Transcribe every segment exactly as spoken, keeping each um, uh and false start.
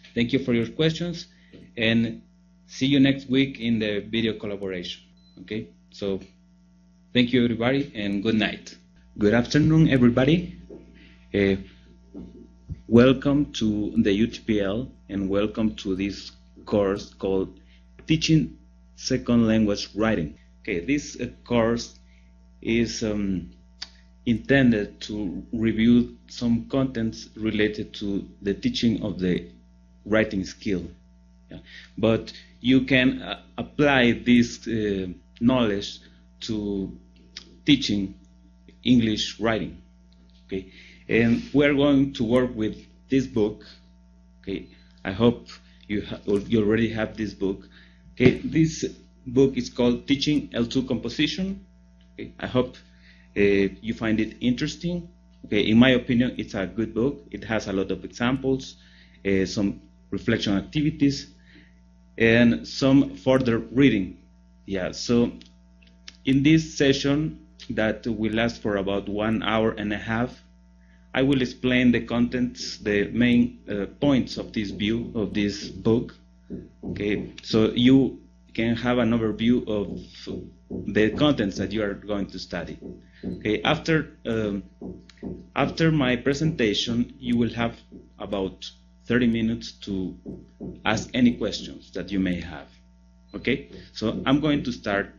Thank you for your questions, and see you next week in the video collaboration. Okay, so thank you everybody, and good night. Good afternoon, everybody. Uh, welcome to the U T P L, and welcome to this course called Teaching Second Language Writing. Okay, this uh, course is um, intended to review some contents related to the teaching of the writing skill. Yeah. But you can uh, apply this uh, knowledge to teaching English writing. Okay, and we're going to work with this book. Okay, I hope you ha you already have this book. Okay, this book is called Teaching L two Composition. Okay, I hope uh, you find it interesting. Okay, in my opinion, it's a good book. It has a lot of examples, uh, some reflection activities, and some further reading. Yeah, so in this session that will last for about one hour and a half, I will explain the contents, the main uh, points of this view of this book. Okay, so you can have an overview of the contents that you are going to study. Okay, after um, after my presentation, you will have about thirty minutes to ask any questions that you may have. Okay, so I'm going to start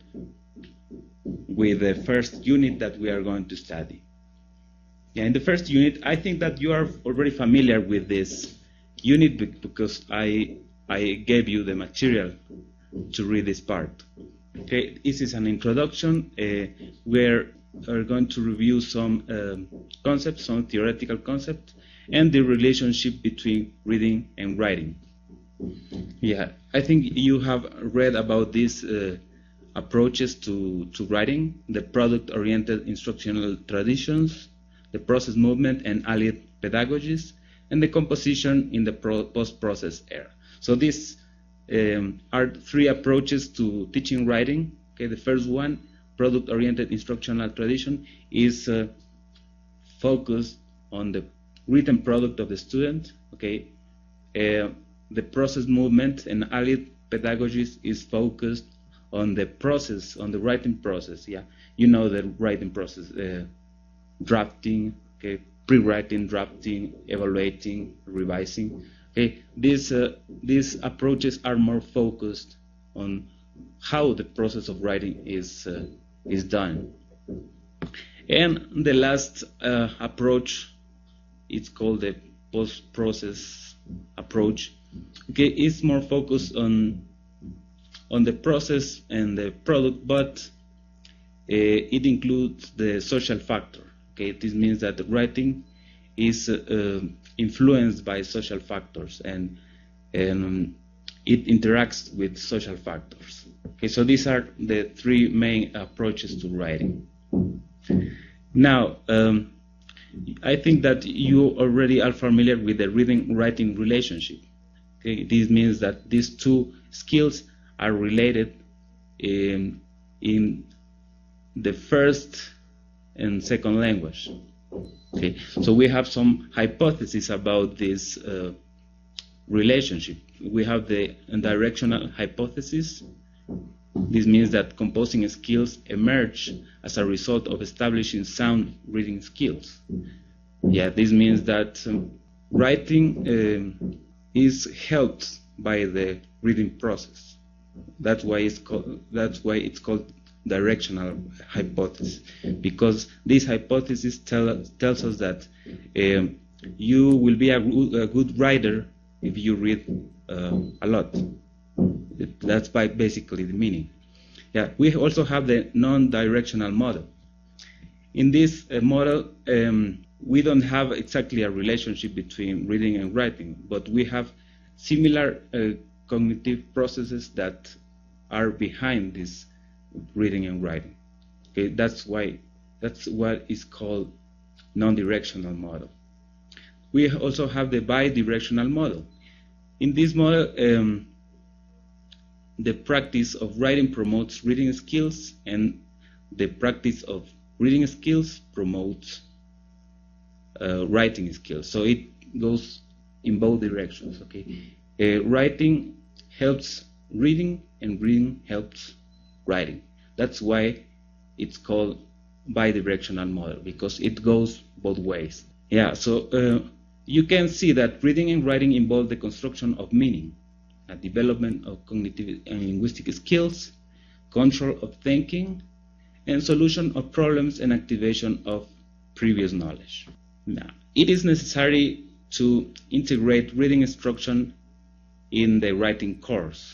with the first unit that we are going to study. Yeah, in the first unit, I think that you are already familiar with this unit because I I gave you the material to read this part. Okay, this is an introduction uh, where we're going to review some um, concepts, some theoretical concepts, and the relationship between reading and writing. Yeah, I think you have read about these uh, approaches to, to writing, the product-oriented instructional traditions, the process movement and allied pedagogies, and the composition in the post-process era. So these um, are three approaches to teaching writing. Okay, the first one, product-oriented instructional tradition, is uh, focused on the written product of the student. Okay, uh, the process movement and allied pedagogies is focused on the process, on the writing process. Yeah, you know the writing process: uh, drafting, okay, pre-writing, drafting, evaluating, revising. Okay, these uh, these approaches are more focused on how the process of writing is uh, is done. And the last uh, approach, it's called the post-process approach. Okay, it's more focused on on the process and the product, but uh, it includes the social factor. Okay, this means that the writing is uh, influenced by social factors, and and it interacts with social factors. Okay, so these are the three main approaches to writing. Now, um, I think that you already are familiar with the reading-writing relationship. Okay, this means that these two skills are related in, in the first and second language. Okay, so we have some hypotheses about this uh, relationship. We have the directional hypothesis. This means that composing skills emerge as a result of establishing sound reading skills. Yeah, this means that um, writing um, is helped by the reading process. That's why it's called, that's why it's called directional hypothesis, because this hypothesis tell, tells us that um, you will be a, a good writer if you read uh, a lot. That's by basically the meaning. Yeah, we also have the non-directional model. In this uh, model, um, we don't have exactly a relationship between reading and writing, but we have similar uh, cognitive processes that are behind this reading and writing. Okay, that's why that's what is called non-directional model. We also have the bi-directional model. In this model, um, the practice of writing promotes reading skills, and the practice of reading skills promotes uh, writing skills. So it goes in both directions. Okay, Uh, writing helps reading, and reading helps writing. That's why it's called bidirectional model, because it goes both ways. Yeah, so uh, you can see that reading and writing involve the construction of meaning, a development of cognitive and linguistic skills, control of thinking, and solution of problems and activation of previous knowledge. Now, it is necessary to integrate reading instruction in the writing course.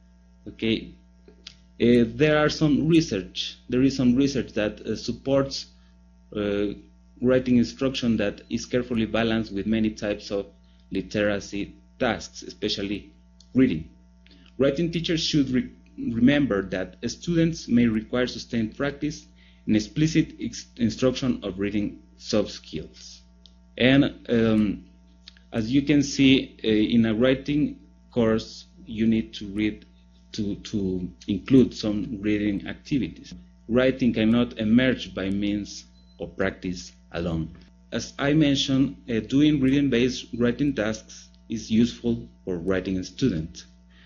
Okay, uh, there are some research. There is some research that uh, supports uh, writing instruction that is carefully balanced with many types of literacy tasks, especially reading. Writing teachers should re remember that students may require sustained practice and explicit instruction of reading soft skills. And um, as you can see, uh, in a writing course, you need to read to, to include some reading activities. Writing cannot emerge by means of practice alone. As I mentioned, uh, doing reading-based writing tasks is useful for writing students.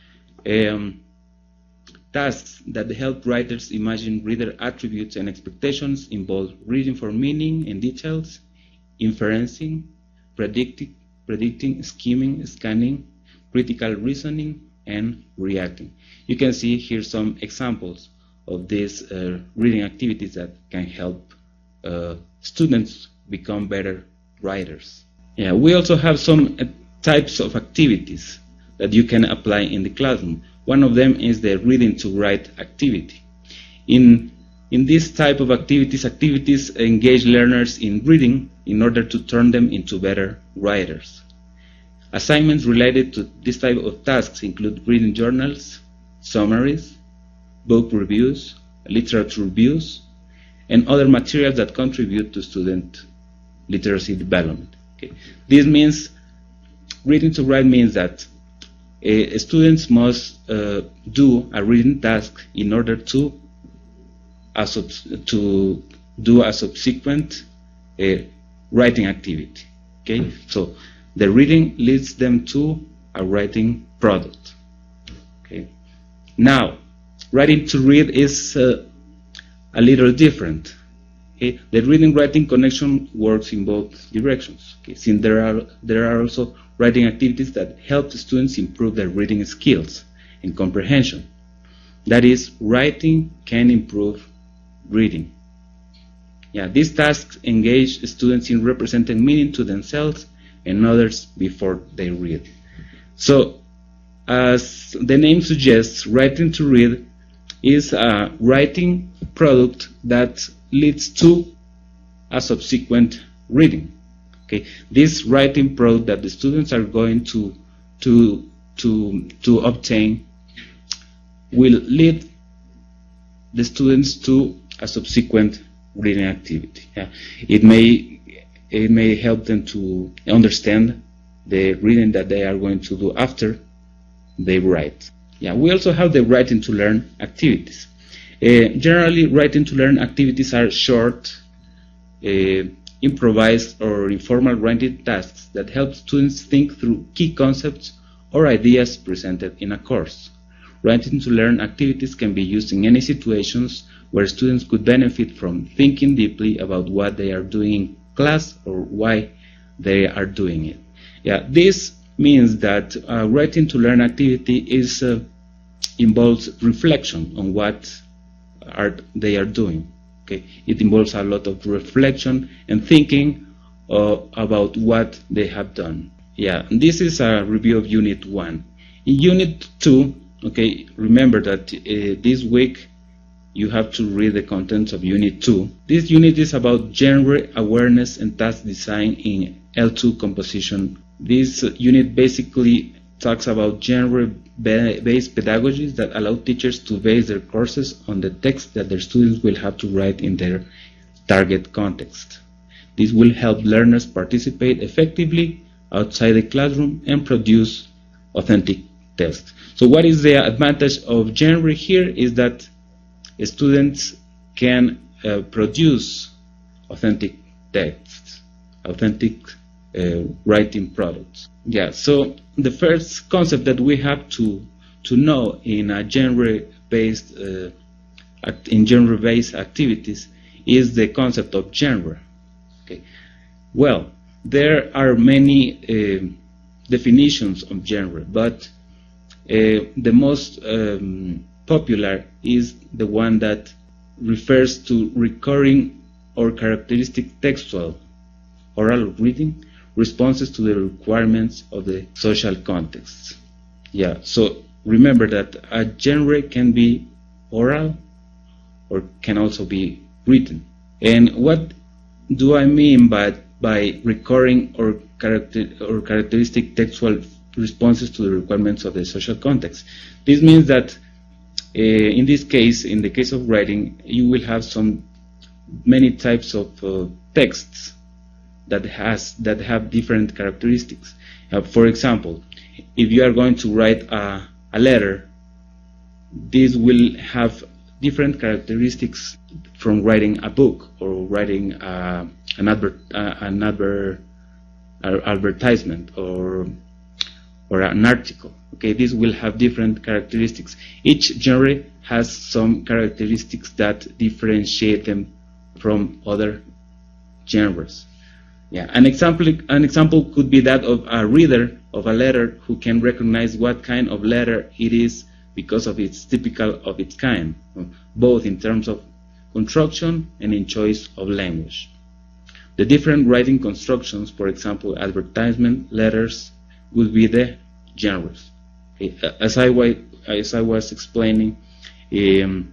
Um, tasks that help writers imagine reader attributes and expectations involve reading for meaning and details, inferencing, predicting, predicting, scheming, scanning, critical reasoning, and reacting. You can see here some examples of these uh, reading activities that can help uh, students become better writers. Yeah, we also have some uh, types of activities that you can apply in the classroom. One of them is the reading to write activity. In, in this type of activities, activities engage learners in reading in order to turn them into better writers. Assignments related to this type of tasks include reading journals, summaries, book reviews, literature reviews, and other materials that contribute to student literacy development. Okay. This means, reading to write means that uh, students must uh, do a reading task in order to, a to do a subsequent uh, writing activity. Okay, so the reading leads them to a writing product. Okay. Now, writing to read is uh, a little different. Okay. The reading-writing connection works in both directions. Okay. Since there are there are also writing activities that help the students improve their reading skills and comprehension. That is, writing can improve reading. Yeah, these tasks engage students in representing meaning to themselves and others before they read. So, as the name suggests, writing to read is a writing product that leads to a subsequent reading. Okay, this writing product that the students are going to to to to obtain will lead the students to a subsequent reading activity. Yeah. It may it may help them to understand the reading that they are going to do after they write. Yeah, we also have the writing to learn activities. Uh, generally, writing to learn activities are short, uh, improvised or informal writing tasks that help students think through key concepts or ideas presented in a course. Writing to learn activities can be used in any situations where students could benefit from thinking deeply about what they are doing in class or why they are doing it. Yeah, this means that uh, writing to learn activity is uh, involves reflection on what are they are doing. Okay, it involves a lot of reflection and thinking uh, about what they have done. Yeah, and this is a review of Unit One. In Unit Two, okay, remember that uh, this week you have to read the contents of Unit Two. This unit is about genre awareness and task design in L two composition. This uh, unit basically talks about genre-based pedagogies that allow teachers to base their courses on the text that their students will have to write in their target context. This will help learners participate effectively outside the classroom and produce authentic text. So what is the advantage of genre here is that students can uh, produce authentic texts, authentic uh, writing products. Yeah, so the first concept that we have to to know in a genre-based uh, act, in genre-based activities is the concept of genre. Okay. Well, there are many uh, definitions of genre, but uh, the most um, popular is the one that refers to recurring or characteristic textual oral reading responses to the requirements of the social context. Yeah, so remember that a genre can be oral or can also be written. And what do I mean by by recurring or character or characteristic textual responses to the requirements of the social context? This means that uh, in this case, in the case of writing, you will have some many types of uh, texts that has that have different characteristics. Uh, for example, if you are going to write a, a letter, this will have different characteristics from writing a book or writing uh, an advert, uh, an advert, uh, advertisement or or an article. Okay, this will have different characteristics. Each genre has some characteristics that differentiate them from other genres. Yeah, an example an example could be that of a reader of a letter who can recognize what kind of letter it is because of its typical of its kind, both in terms of construction and in choice of language. The different writing constructions, for example, advertisement, letters, would be the genres. Okay. As I was as I was explaining, um,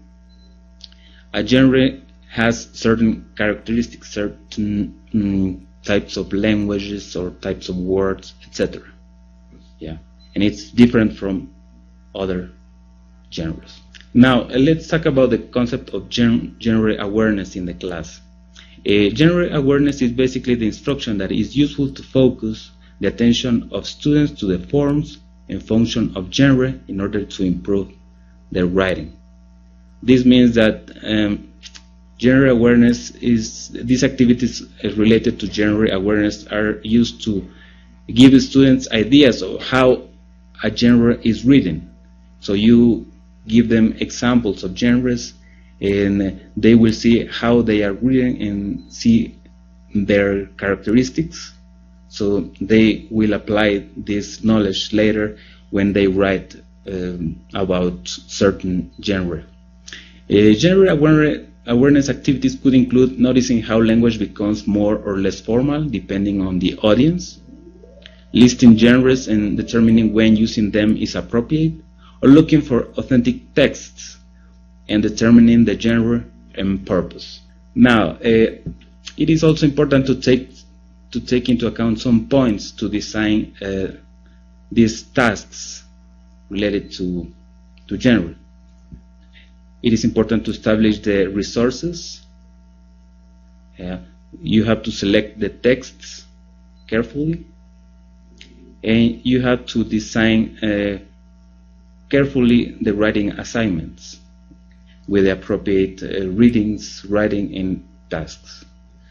a genre has certain characteristics, certain um, types of languages or types of words, et cetera. Yeah, and it's different from other genres. Now, uh, let's talk about the concept of gen genre awareness in the class. Uh, genre awareness is basically the instruction that is useful to focus the attention of students to the forms and function of genre in order to improve their writing. This means that um, genre awareness is, these activities related to genre awareness are used to give students ideas of how a genre is written. So you give them examples of genres and they will see how they are written and see their characteristics. So they will apply this knowledge later when they write um, about certain genre. Uh, genre awareness Awareness activities could include noticing how language becomes more or less formal depending on the audience, listing genres and determining when using them is appropriate, or looking for authentic texts and determining the genre and purpose. Now, uh, it is also important to take to take into account some points to design uh, these tasks related to to genre. It is important to establish the resources. Uh, you have to select the texts carefully, and you have to design uh, carefully the writing assignments with the appropriate uh, readings, writing, and tasks.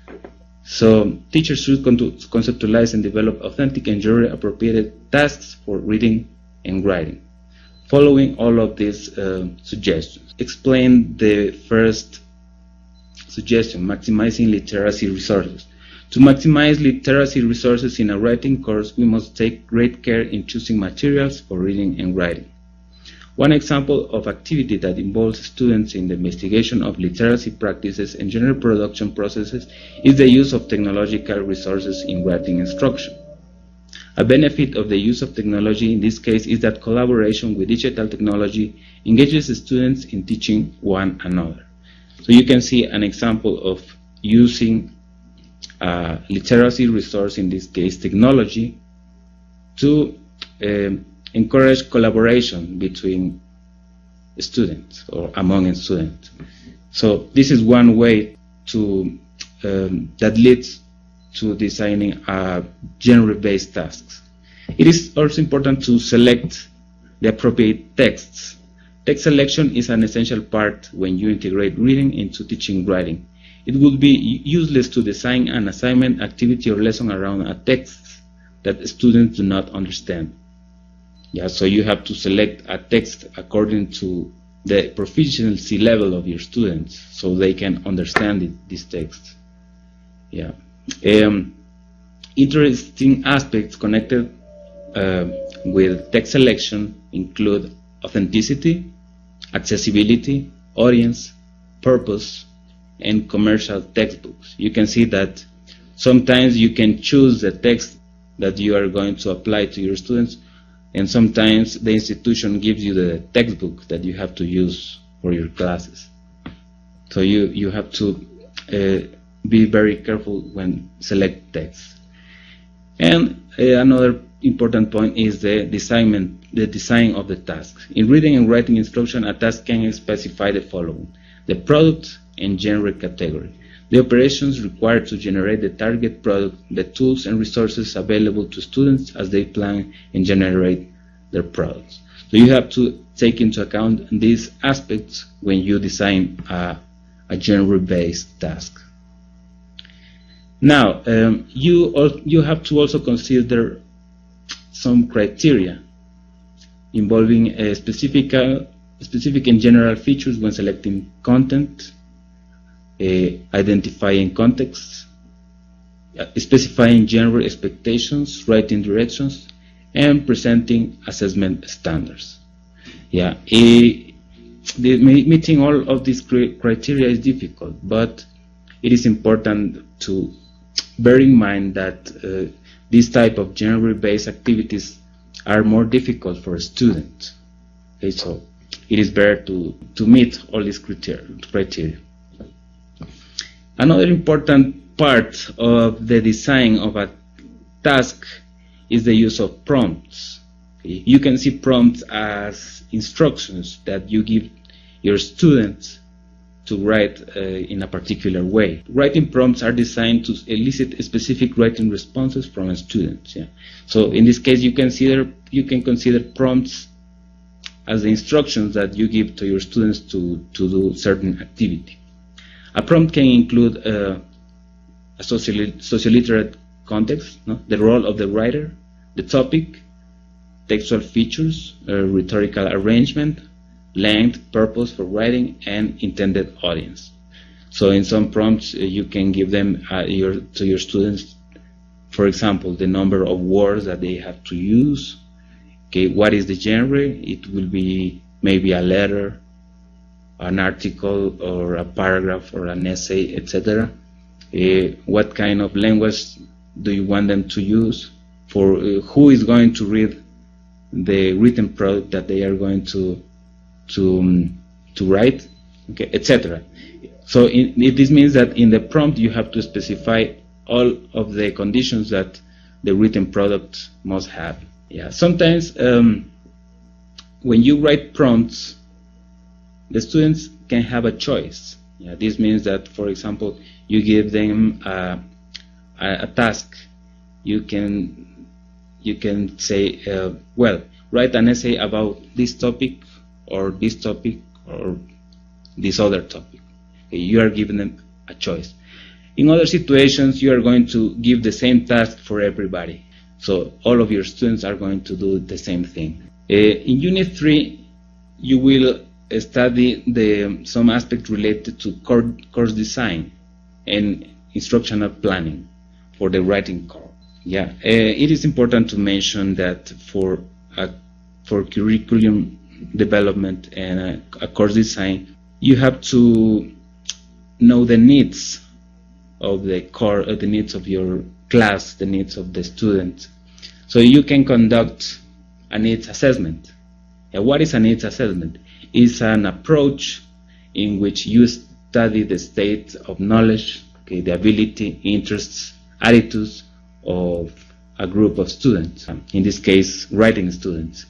So teachers should conceptualize and develop authentic and genre-appropriate tasks for reading and writing. Following all of these uh, suggestions, explain the first suggestion, maximizing literacy resources. To maximize literacy resources in a writing course, we must take great care in choosing materials for reading and writing. One example of activity that involves students in the investigation of literacy practices and genre production processes is the use of technological resources in writing instruction. A benefit of the use of technology in this case is that collaboration with digital technology engages students in teaching one another. So you can see an example of using a literacy resource, in this case technology, to um, encourage collaboration between students or among students. So this is one way to um, that leads to designing uh, genre-based tasks. It is also important to select the appropriate texts. Text selection is an essential part when you integrate reading into teaching writing. It would be useless to design an assignment, activity, or lesson around a text that students do not understand. Yeah, so you have to select a text according to the proficiency level of your students, so they can understand it, this text. Yeah. Um, interesting aspects connected uh, with text selection include authenticity, accessibility, audience, purpose, and commercial textbooks. You can see that sometimes you can choose the text that you are going to apply to your students, and sometimes the institution gives you the textbook that you have to use for your classes. So you, you have to uh, be very careful when select text. And uh, another important point is the design, the design of the task. In reading and writing instruction, a task can specify the following: the product and genre category, the operations required to generate the target product, the tools and resources available to students as they plan and generate their products. So you have to take into account these aspects when you design a, a genre-based task. Now, um, you, al you have to also consider some criteria involving a specific, uh, specific and general features when selecting content, Uh, identifying context, uh, specifying genre expectations, writing directions, and presenting assessment standards. Yeah, a, the, meeting all of these criteria is difficult, but it is important to bear in mind that uh, this type of genre-based activities are more difficult for a student. Okay, so it is better to, to meet all these criteria. criteria. Another important part of the design of a task is the use of prompts. Okay? You can see prompts as instructions that you give your students to write uh, in a particular way. Writing prompts are designed to elicit specific writing responses from students. Yeah? So in this case, you consider you can consider prompts as the instructions that you give to your students to, to do certain activity. A prompt can include uh, a socioliterate context, no? the role of the writer, the topic, textual features, uh, rhetorical arrangement, length, purpose for writing, and intended audience. So in some prompts, uh, you can give them uh, your, to your students, for example, the number of words that they have to use. Okay, what is the genre? It will be maybe a letter, an article, or a paragraph, or an essay, et cetera. Uh, what kind of language do you want them to use? For uh, who is going to read the written product that they are going to to um, to write, okay, et cetera. So in, it, this means that in the prompt you have to specify all of the conditions that the written product must have. Yeah. Sometimes um, when you write prompts, the students can have a choice. Yeah, this means that, for example, you give them a, a, a task. You can you can say, uh, well, write an essay about this topic, or this topic, or this other topic. Okay, you are giving them a choice. In other situations, you are going to give the same task for everybody. So all of your students are going to do the same thing. Uh, in Unit three, you will study the some aspects related to course design and instructional planning for the writing course. Yeah, uh, it is important to mention that for a, for curriculum development and a, a course design, you have to know the needs of the core, uh, the needs of your class, the needs of the students. So you can conduct a needs assessment. Uh, what is a needs assessment? It's an approach in which you study the state of knowledge, okay, the ability, interests, attitudes of a group of students, in this case, writing students.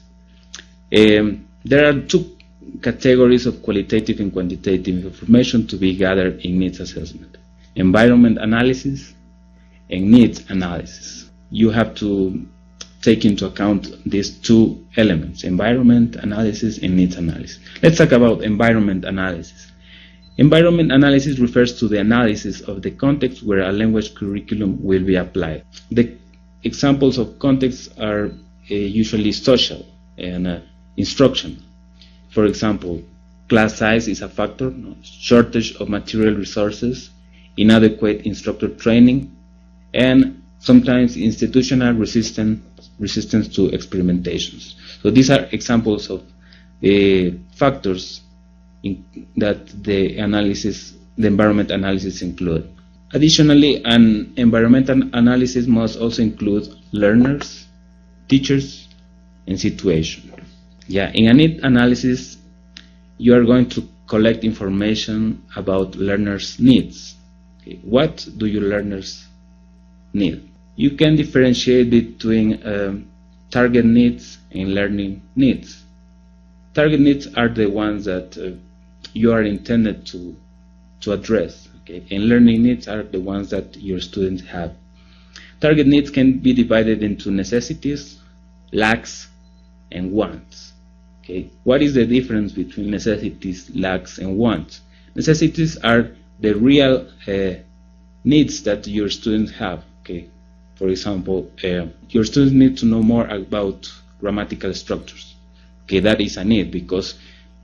Um, there are two categories of qualitative and quantitative information to be gathered in needs assessment: environment analysis and needs analysis. You have to take into account these two elements: environment analysis and needs analysis. Let's talk about environment analysis. Environment analysis refers to the analysis of the context where a language curriculum will be applied. The examples of contexts are uh, usually social, and uh, instruction. For example, class size is a factor, no? Shortage of material resources, inadequate instructor training, and sometimes institutional resistance, resistance to experimentations. So these are examples of the factors in, that the analysis, the environment analysis include. Additionally, an environmental analysis must also include learners, teachers, and situation. Yeah, in a need analysis, you are going to collect information about learners' needs. Okay. What do your learners need? You can differentiate between um, target needs and learning needs. Target needs are the ones that uh, you are intended to, to address. Okay? And learning needs are the ones that your students have. Target needs can be divided into necessities, lacks, and wants. Okay? What is the difference between necessities, lacks, and wants? Necessities are the real uh, needs that your students have. Okay? For example, uh, your students need to know more about grammatical structures. Okay, that is a need, because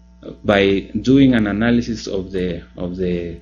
by doing an analysis of the of the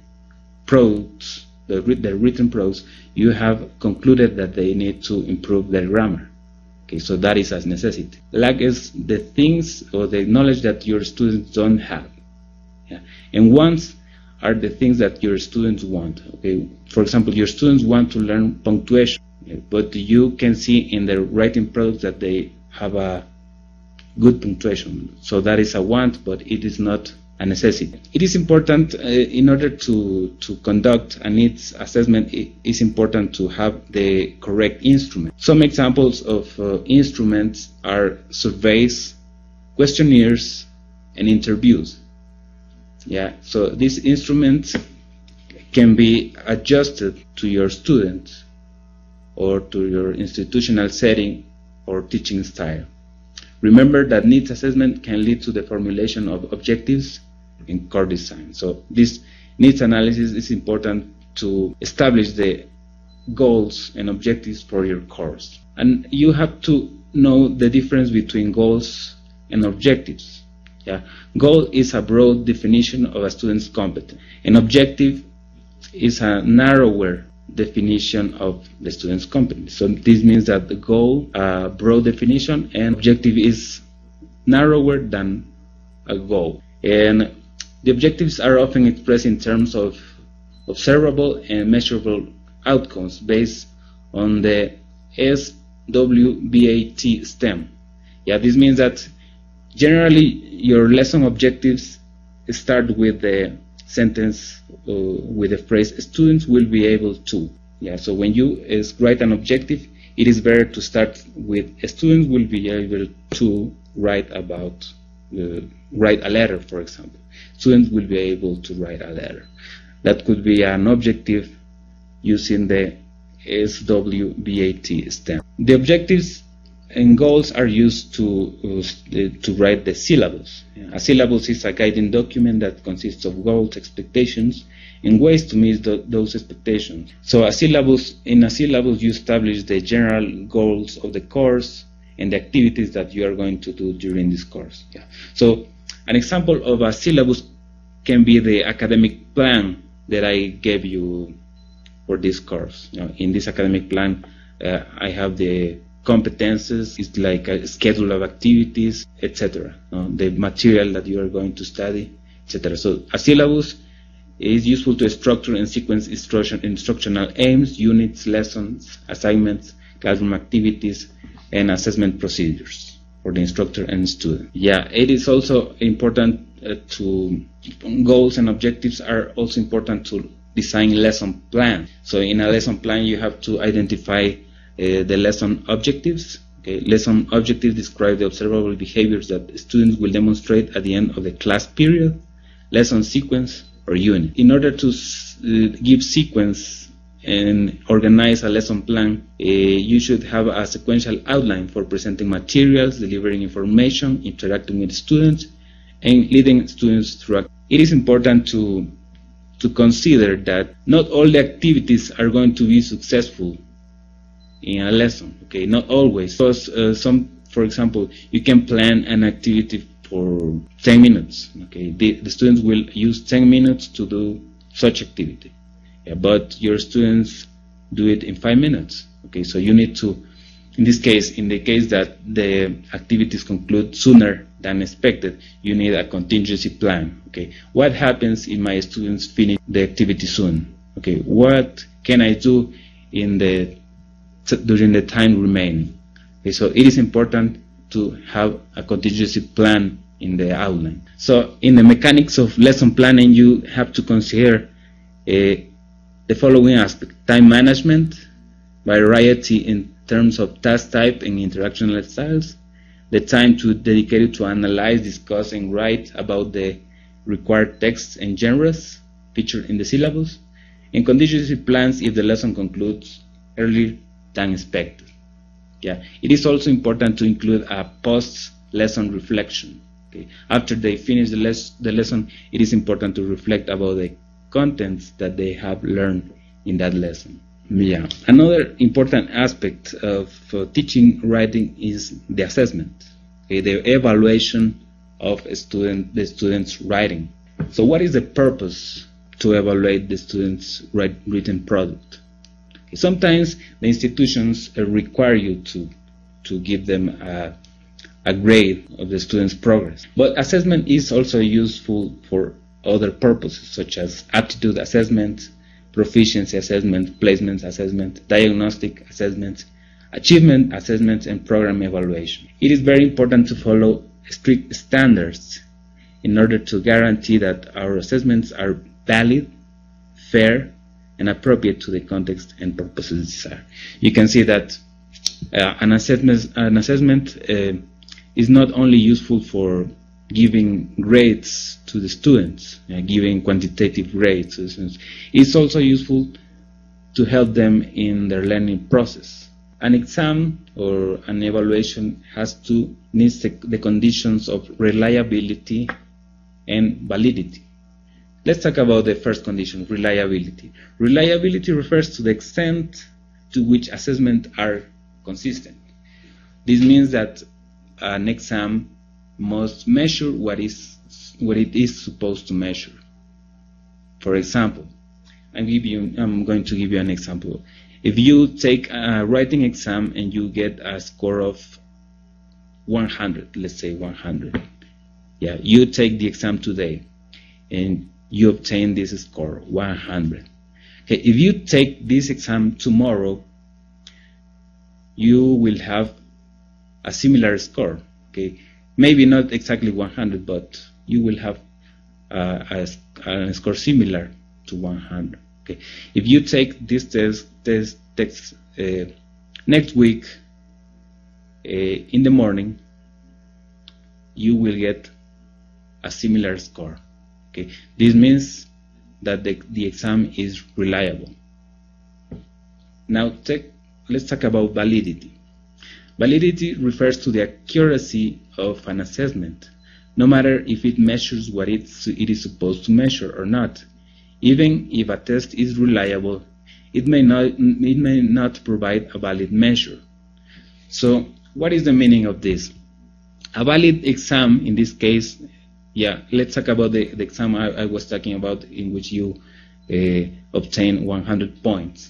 prose, the, the written prose, you have concluded that they need to improve their grammar. Okay, so that is a necessity. Lack is the things or the knowledge that your students don't have. Yeah. And wants are the things that your students want. Okay, for example, your students want to learn punctuation, but you can see in the writing products that they have a good punctuation. So that is a want, but it is not a necessity. It is important uh, in order to, to conduct a needs assessment. It is important to have the correct instrument. Some examples of uh, instruments are surveys, questionnaires, and interviews. Yeah, so these instruments can be adjusted to your students or to your institutional setting or teaching style. Remember that needs assessment can lead to the formulation of objectives in core design. So this needs analysis is important to establish the goals and objectives for your course. And you have to know the difference between goals and objectives. Yeah. Goal is a broad definition of a student's competence. An objective is a narrower definition of the student's competence. So this means that the goal, a broad definition, and objective is narrower than a goal. And the objectives are often expressed in terms of observable and measurable outcomes based on the S W B A T STEM. Yeah, this means that generally your lesson objectives start with the sentence uh, with the phrase students will be able to. Yeah, so when you uh, write an objective, it is better to start with students will be able to write about uh, write a letter, for example. Students will be able to write a letter. That could be an objective using the S W B A T STEM. The objectives and goals are used to uh, to write the syllabus. A syllabus is a guiding document that consists of goals, expectations, and ways to meet the, those expectations. So a syllabus, in a syllabus you establish the general goals of the course and the activities that you are going to do during this course. Yeah. So an example of a syllabus can be the academic plan that I gave you for this course. You know, in this academic plan, uh, I have the competences, it's like a schedule of activities, et cetera. Uh, the material that you are going to study, et cetera. So a syllabus is useful to structure and sequence instruction, instructional aims, units, lessons, assignments, classroom activities, and assessment procedures for the instructor and student. Yeah, it is also important uh, to, goals and objectives are also important to design lesson plan. So in a lesson plan you have to identify Uh, the lesson objectives. Okay. Lesson objectives describe the observable behaviors that students will demonstrate at the end of the class period, lesson sequence, or unit. In order to uh, give sequence and organize a lesson plan, uh, you should have a sequential outline for presenting materials, delivering information, interacting with students, and leading students through. It is important to, to consider that not all the activities are going to be successful in a lesson, okay, not always, because uh, some for example, you can plan an activity for ten minutes. Okay, the, the students will use ten minutes to do such activity, yeah, but your students do it in five minutes. Okay, so you need to, in this case, in the case that the activities conclude sooner than expected, you need a contingency plan. Okay, what happens if my students finish the activity soon? Okay, what can I do in the during the time remaining? Okay, so it is important to have a contingency plan in the outline. So in the mechanics of lesson planning, you have to consider uh, the following aspect: time management, variety in terms of task type and interaction styles, the time to dedicate it to analyze, discuss, and write about the required texts and genres featured in the syllabus, and contingency plans if the lesson concludes earlier than expected. Yeah, it is also important to include a post-lesson reflection. Okay, after they finish the, les the lesson, it is important to reflect about the contents that they have learned in that lesson. Yeah, another important aspect of uh, teaching writing is the assessment, okay, the evaluation of a student, the student's writing. So, what is the purpose to evaluate the student's write, written product? Okay, sometimes the institutions uh, require you to to give them a, a grade of the student's progress, but assessment is also useful for other purposes, such as aptitude assessment, proficiency assessment, placement assessment, diagnostic assessment, achievement assessment, and program evaluation. It is very important to follow strict standards in order to guarantee that our assessments are valid, fair, and appropriate to the context and purposes desired. You can see that uh, an assessment, an assessment uh, is not only useful for giving grades to the students, uh, giving quantitative grades to the students. It's also useful to help them in their learning process. An exam or an evaluation has to meet the, the conditions of reliability and validity. Let's talk about the first condition, reliability. Reliability refers to the extent to which assessments are consistent. This means that an exam must measure what is what it is supposed to measure. For example, I'm, give you, I'm going to give you an example. If you take a writing exam and you get a score of one hundred, let's say one hundred, yeah, you take the exam today and you obtain this score, one hundred. Okay, if you take this exam tomorrow, you will have a similar score. Okay, maybe not exactly one hundred, but you will have uh, a, a score similar to one hundred. Okay, if you take this test, test, text uh, next week uh, in the morning, you will get a similar score. Okay, this means that the, the exam is reliable. Now, take, let's talk about validity. Validity refers to the accuracy of an assessment, no matter if it measures what it's, it is supposed to measure or not. Even if a test is reliable, it may not, it may not provide a valid measure. So, what is the meaning of this? A valid exam, in this case, yeah, let's talk about the, the exam I, I was talking about, in which you uh, obtain one hundred points.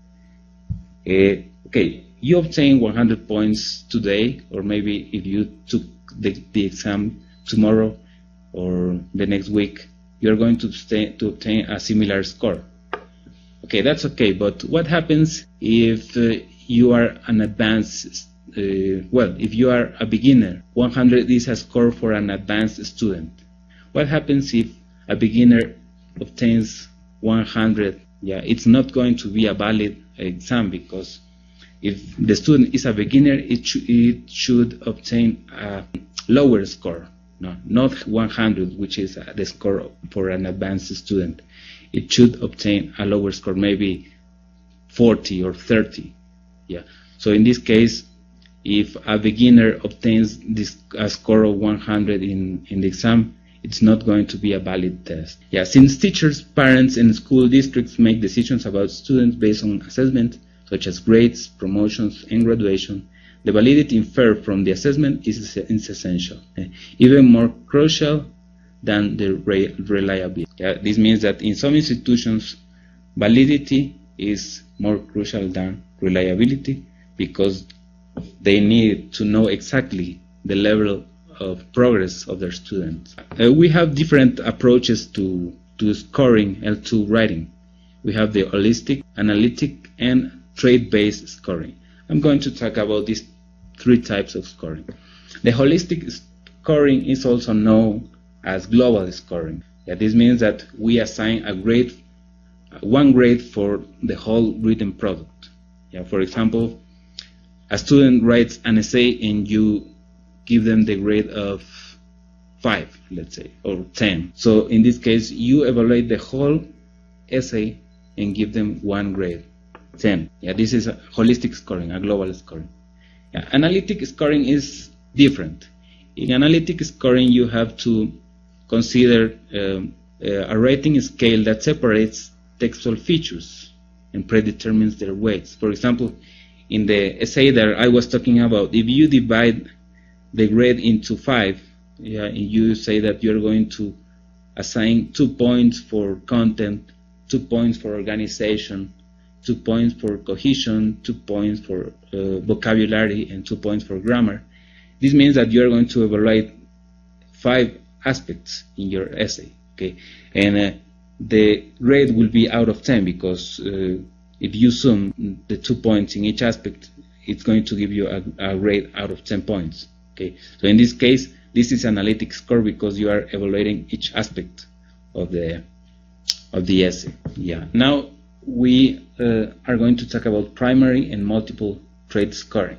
Uh, okay, you obtain one hundred points today, or maybe if you took the, the exam tomorrow or the next week, you're going to, stay, to obtain a similar score. Okay, that's okay, but what happens if uh, you are an advanced, uh, well, if you are a beginner? one hundred is a score for an advanced student. What happens if a beginner obtains one hundred? Yeah, it's not going to be a valid exam, because if the student is a beginner, it, sh it should obtain a lower score. No, not one hundred, which is the score for an advanced student. It should obtain a lower score, maybe forty or thirty. Yeah. So in this case, if a beginner obtains this a score of one hundred in, in the exam, it's not going to be a valid test. Yeah. Since teachers, parents, and school districts make decisions about students based on assessment, such as grades, promotions, and graduation, the validity inferred from the assessment is, is essential, uh, even more crucial than the re reliability. Yeah, this means that in some institutions, validity is more crucial than reliability because they need to know exactly the level of progress of their students. Uh, we have different approaches to, to scoring L two writing. We have the holistic, analytic, and trait-based scoring. I'm going to talk about these three types of scoring. The holistic scoring is also known as global scoring. Yeah, this means that we assign a grade, one grade for the whole written product. Yeah, for example, a student writes an essay and you give them the grade of five, let's say, or ten. So in this case, you evaluate the whole essay and give them one grade, ten. Yeah, this is a holistic scoring, a global scoring. Yeah, analytic scoring is different. In analytic scoring, you have to consider um, a rating scale that separates textual features and predetermines their weights. For example, in the essay that I was talking about, if you divide the grade into five, yeah, and you say that you're going to assign two points for content, two points for organization, two points for cohesion, two points for uh, vocabulary, and two points for grammar. This means that you're going to evaluate five aspects in your essay, okay? And uh, the grade will be out of ten because uh, if you sum the two points in each aspect, it's going to give you a, a grade out of ten points, okay? So in this case, this is analytic score because you are evaluating each aspect of the of the essay. Yeah. Now we uh, are going to talk about primary and multiple trait scoring.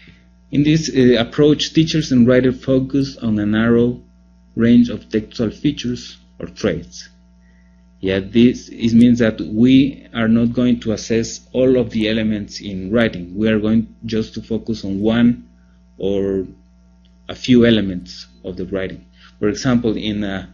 In this uh, approach, teachers and writers focus on a narrow range of textual features or traits. Yeah, this it means that we are not going to assess all of the elements in writing. We are going just to focus on one or a few elements of the writing. For example, in a,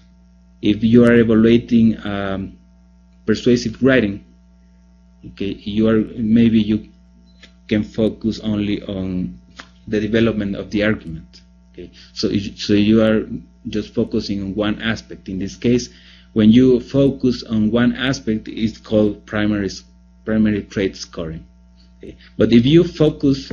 if you are evaluating um, persuasive writing, okay, you are maybe you can focus only on the development of the argument. Okay, so so you are just focusing on one aspect. In this case, when you focus on one aspect, it's called primary primary trait scoring. Okay, but if you focus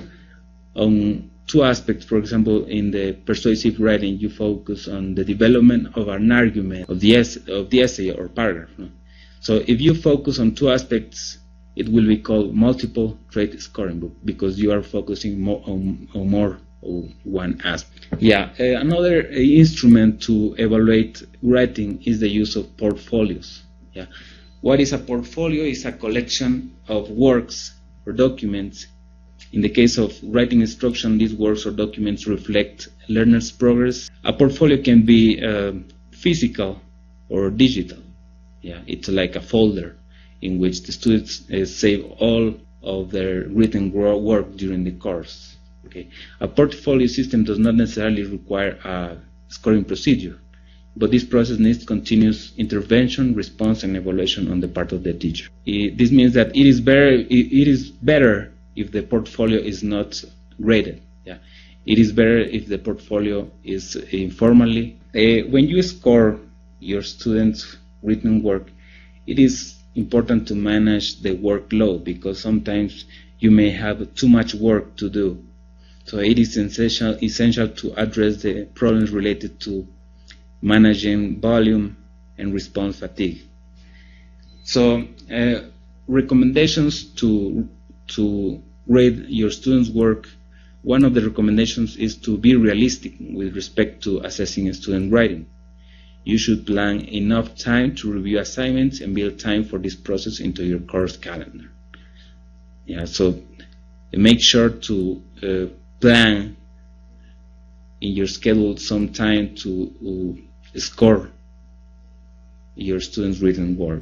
on two aspects, for example, in the persuasive writing, you focus on the development of an argument of the essay, of the essay or paragraph. No? So if you focus on two aspects, it will be called multiple trait scoring because you are focusing more on, on more on one aspect. Yeah, uh, another instrument to evaluate writing is the use of portfolios. Yeah, what is a portfolio? Is a collection of works or documents. In the case of writing instruction, these works or documents reflect learners' progress. A portfolio can be uh, physical or digital. Yeah, it's like a folder in which the students uh, save all of their written work during the course. Okay, a portfolio system does not necessarily require a scoring procedure, but this process needs continuous intervention, response, and evaluation on the part of the teacher. It, this means that it is better. It, it is better if the portfolio is not graded. Yeah, it is better if the portfolio is informally. Uh, when you score your students' written work, it is important to manage the workload because sometimes you may have too much work to do. So it is essential, essential to address the problems related to managing volume and response fatigue. So uh, recommendations to to grade your students' work. One of the recommendations is to be realistic with respect to assessing student writing. You should plan enough time to review assignments and build time for this process into your course calendar. Yeah, so make sure to uh, plan in your schedule some time to uh, score your students' written work.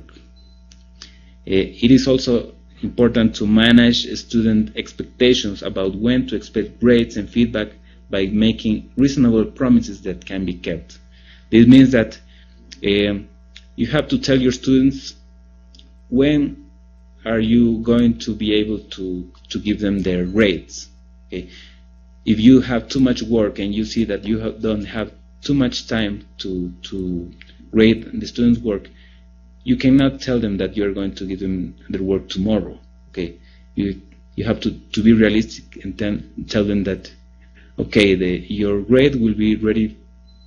Uh, it is also important to manage student expectations about when to expect grades and feedback by making reasonable promises that can be kept. This means that um, you have to tell your students when are you going to be able to, to give them their grades. Okay? If you have too much work and you see that you have, don't have too much time to, to grade the students' work, you cannot tell them that you're going to give them their work tomorrow. Okay? You, you have to, to be realistic and then tell them that, okay, the, your grade will be ready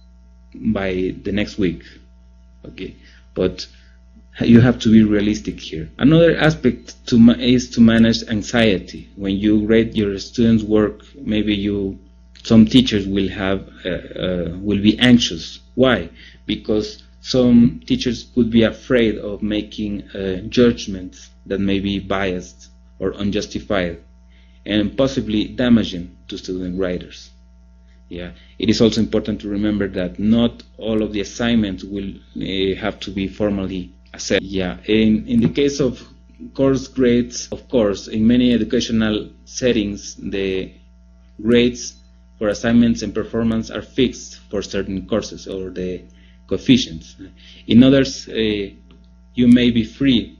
by the next week. Okay? But you have to be realistic here. Another aspect to ma is to manage anxiety. When you grade your students' work, maybe you, some teachers will have uh, uh, will be anxious. Why? Because some teachers could be afraid of making uh, judgments that may be biased or unjustified, and possibly damaging to student writers. Yeah, it is also important to remember that not all of the assignments will uh, have to be formally assessed. Yeah, in, in the case of course grades, of course, in many educational settings, the grades for assignments and performance are fixed for certain courses, or the coefficients. In others, uh, you may be free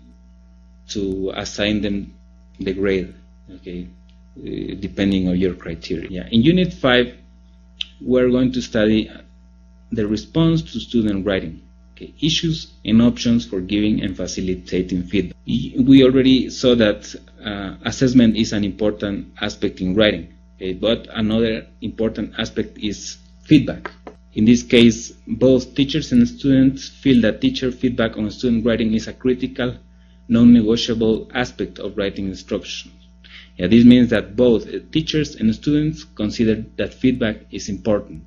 to assign them the grade, okay, uh, depending on your criteria. Yeah. In Unit five, we're going to study the response to student writing, okay, issues and options for giving and facilitating feedback. We already saw that uh, assessment is an important aspect in writing, okay, but another important aspect is feedback. In this case, both teachers and students feel that teacher feedback on student writing is a critical, non-negotiable aspect of writing instructions. Yeah, this means that both teachers and students consider that feedback is important.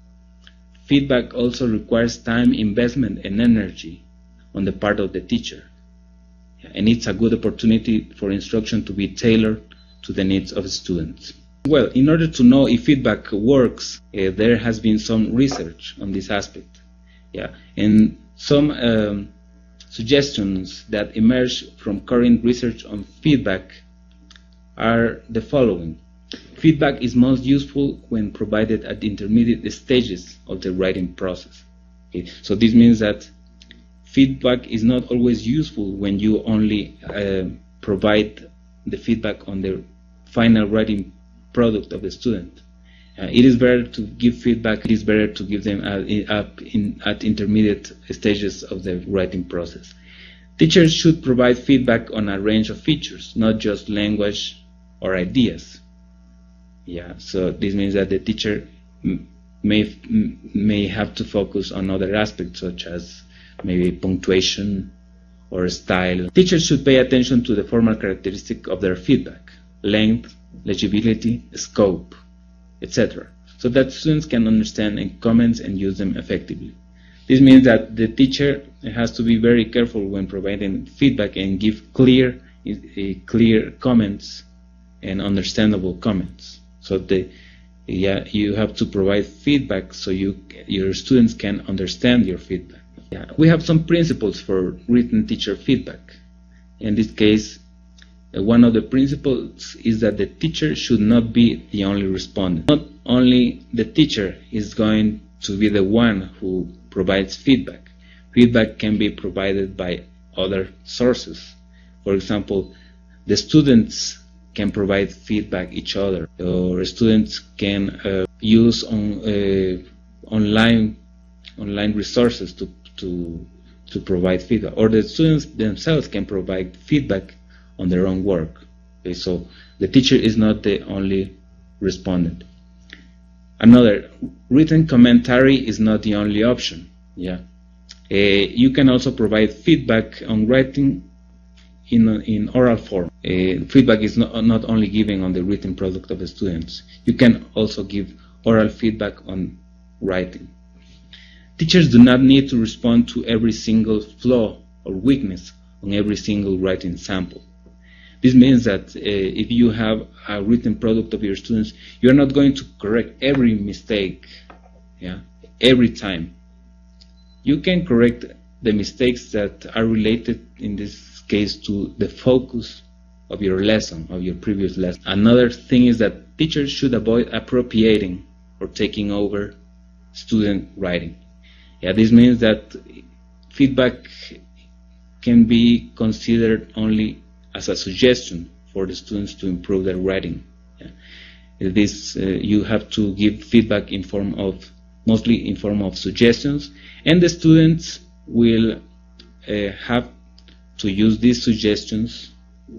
Feedback also requires time, investment, and energy on the part of the teacher. Yeah, and it's a good opportunity for instruction to be tailored to the needs of students. Well, in order to know if feedback works, uh, there has been some research on this aspect. Yeah, and some um, suggestions that emerge from current research on feedback are the following. Feedback is most useful when provided at the intermediate stages of the writing process. Okay? So this means that feedback is not always useful when you only uh, provide the feedback on the final writing product of the student. Uh, it is better to give feedback, it is better to give them uh, up in, at intermediate stages of the writing process. Teachers should provide feedback on a range of features, not just language or ideas. Yeah, so this means that the teacher may may have to focus on other aspects, such as maybe punctuation or style. Teachers should pay attention to the formal characteristic of their feedback: length, legibility, scope, et cetera, so that students can understand and comments and use them effectively. This means that the teacher has to be very careful when providing feedback and give clear, clear comments and understandable comments. So the, yeah, you have to provide feedback so you your students can understand your feedback. Yeah, we have some principles for written teacher feedback. In this case, uh, one of the principles is that the teacher should not be the only respondent. Not only the teacher is going to be the one who provides feedback. Feedback can be provided by other sources. For example, the students can provide feedback each other, or students can uh, use on uh, online online resources to to to provide feedback, or the students themselves can provide feedback on their own work. Okay, so the teacher is not the only respondent. Another, written commentary is not the only option. Yeah, uh, you can also provide feedback on writing in in oral form. Uh, feedback is not, not only given on the written product of the students. You can also give oral feedback on writing. Teachers do not need to respond to every single flaw or weakness on every single writing sample. This means that uh, if you have a written product of your students, you're not going to correct every mistake, yeah, every time. You can correct the mistakes that are related, in this case, to the focus of your lesson, of your previous lesson. Another thing is that teachers should avoid appropriating or taking over student writing. Yeah, this means that feedback can be considered only as a suggestion for the students to improve their writing. Yeah. This uh, you have to give feedback in form of mostly in form of suggestions, and the students will uh, have to use these suggestions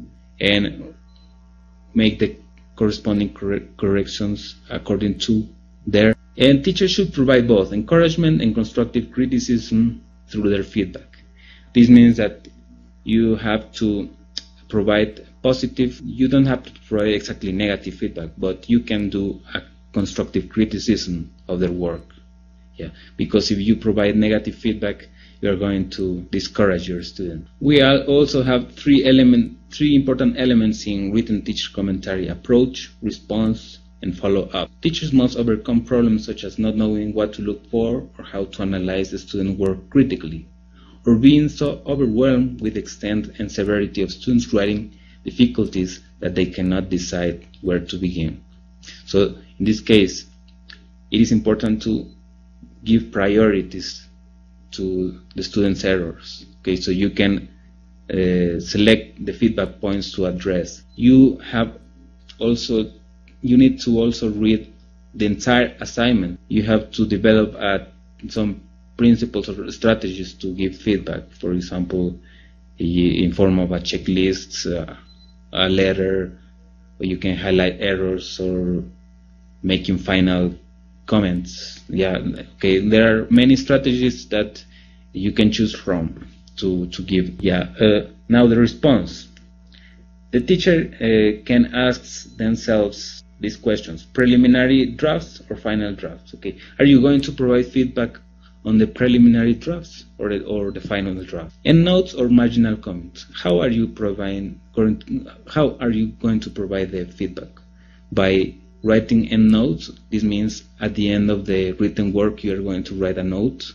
and make the corresponding corre corrections according to their. And teachers should provide both encouragement and constructive criticism through their feedback. This means that you have to provide positive, you don't have to provide exactly negative feedback, but you can do a constructive criticism of their work. Yeah, because if you provide negative feedback, you are going to discourage your student. We also have three element, three important elements in written teacher commentary: approach, response, and follow-up. Teachers must overcome problems such as not knowing what to look for or how to analyze the student work critically, or being so overwhelmed with the extent and severity of students' writing difficulties that they cannot decide where to begin. So in this case, it is important to give priorities to the students' errors. Okay, so you can uh, select the feedback points to address. You have also, you need to also read the entire assignment. You have to develop uh, some principles or strategies to give feedback. For example, in form of a checklist, uh, a letter, or you can highlight errors or making final comments. Yeah, okay. There are many strategies that you can choose from to to give. Yeah. Uh, now the response. The teacher uh, can ask themselves these questions: preliminary drafts or final drafts. Okay. Are you going to provide feedback on the preliminary drafts or the, or the final draft? And notes or marginal comments. How are you providing? How are you going to provide the feedback? By writing end notes. This means at the end of the written work you are going to write a note,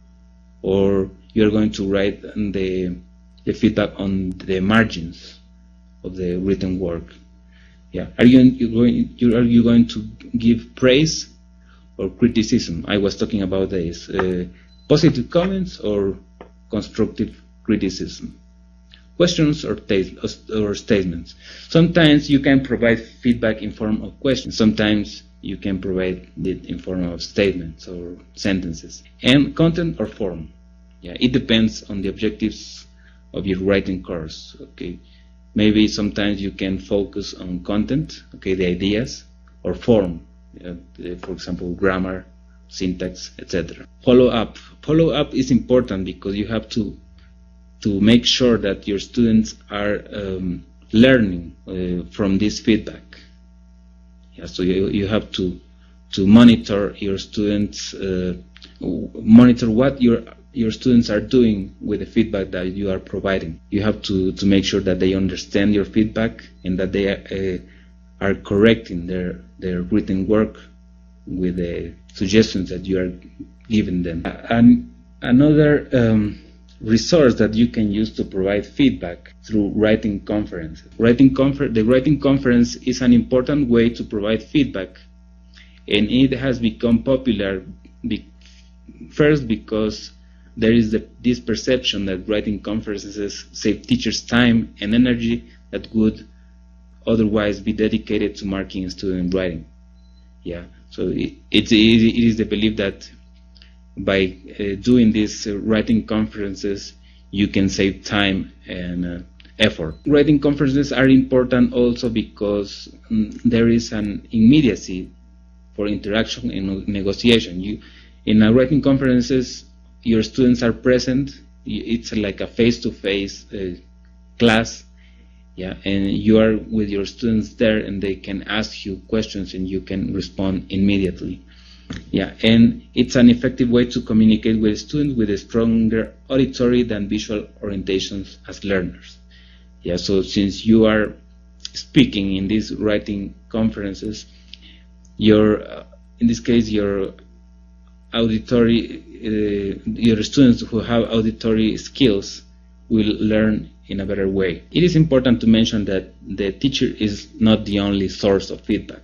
or you are going to write the, the feedback on the margins of the written work. Yeah. Are you, you going you, are you going to give praise or criticism? I was talking about this. Uh, positive comments or constructive criticism. Questions or, or statements. Sometimes you can provide feedback in form of questions. Sometimes you can provide it in form of statements or sentences. And content or form. Yeah, it depends on the objectives of your writing course. Okay, maybe sometimes you can focus on content. Okay, the ideas, or form. Uh, for example, grammar, syntax, et cetera. Follow up. Follow up is important because you have to to make sure that your students are um, learning uh, from this feedback. Yeah, so you, you have to to monitor your students, uh, monitor what your your students are doing with the feedback that you are providing. You have to to make sure that they understand your feedback and that they uh, are correcting their their written work with the suggestions that you are giving them. And another um, resource that you can use to provide feedback through writing conferences. Writing confer the writing conference is an important way to provide feedback, and it has become popular be first because there is the, this perception that writing conferences save teachers time and energy that would otherwise be dedicated to marking student writing. Yeah, so it, it's, it is the belief that by uh, doing these uh, writing conferences, you can save time and uh, effort. Writing conferences are important also because um, there is an immediacy for interaction and negotiation. You, in a writing conferences, your students are present. It's like a face-to-face uh, class, yeah, and you are with your students there, and they can ask you questions, and you can respond immediately. Yeah, and it's an effective way to communicate with students with a stronger auditory than visual orientations as learners. Yeah, so since you are speaking in these writing conferences, your, uh, in this case, your auditory, uh, your students who have auditory skills will learn in a better way. It is important to mention that the teacher is not the only source of feedback.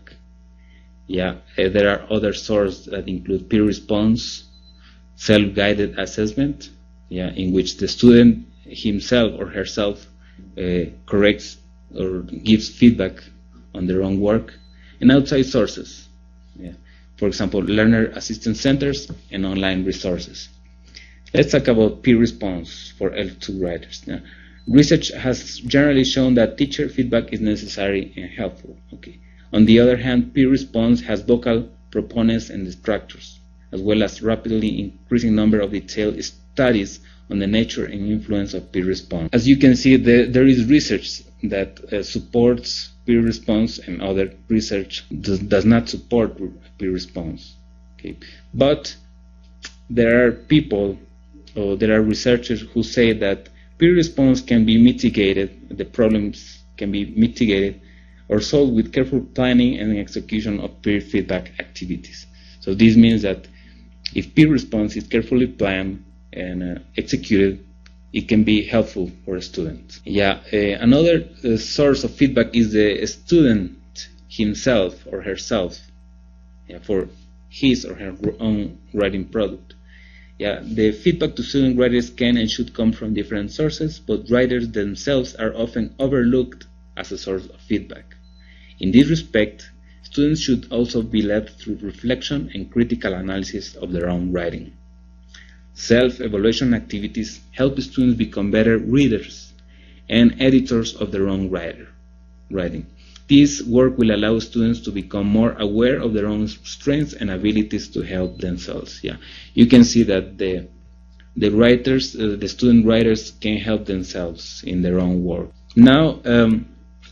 Yeah, uh, there are other sources that include peer response, self-guided assessment, yeah, in which the student himself or herself uh, corrects or gives feedback on their own work, and outside sources. Yeah. For example, learner assistance centers and online resources. Let's talk about peer response for L two writers. Now, research has generally shown that teacher feedback is necessary and helpful. Okay. On the other hand, peer response has vocal proponents and detractors, as well as rapidly increasing number of detailed studies on the nature and influence of peer response. As you can see, there, there is research that uh, supports peer response, and other research does, does not support peer response. Okay. But there are people, or there are researchers who say that peer response can be mitigated, the problems can be mitigated or solved with careful planning and execution of peer feedback activities. So this means that if peer response is carefully planned and uh, executed, it can be helpful for a student. Yeah, uh, another uh, source of feedback is the student himself or herself, yeah, for his or her own writing product. Yeah, the feedback to student writers can and should come from different sources, but writers themselves are often overlooked as a source of feedback. In this respect, students should also be led through reflection and critical analysis of their own writing. Self-evaluation activities help students become better readers and editors of their own writer, writing. This work will allow students to become more aware of their own strengths and abilities to help themselves. Yeah, you can see that the the writers, uh, the student writers, can help themselves in their own work. Now, um,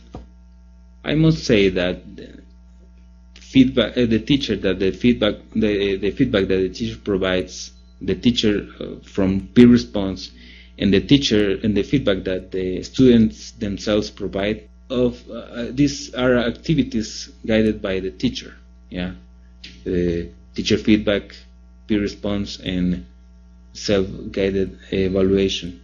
I must say that the feedback, uh, the teacher, that the feedback, the the feedback that the teacher provides, the teacher uh, from peer response, and the teacher and the feedback that the students themselves provide, of uh, these are activities guided by the teacher. Yeah, the teacher feedback, peer response, and self-guided evaluation.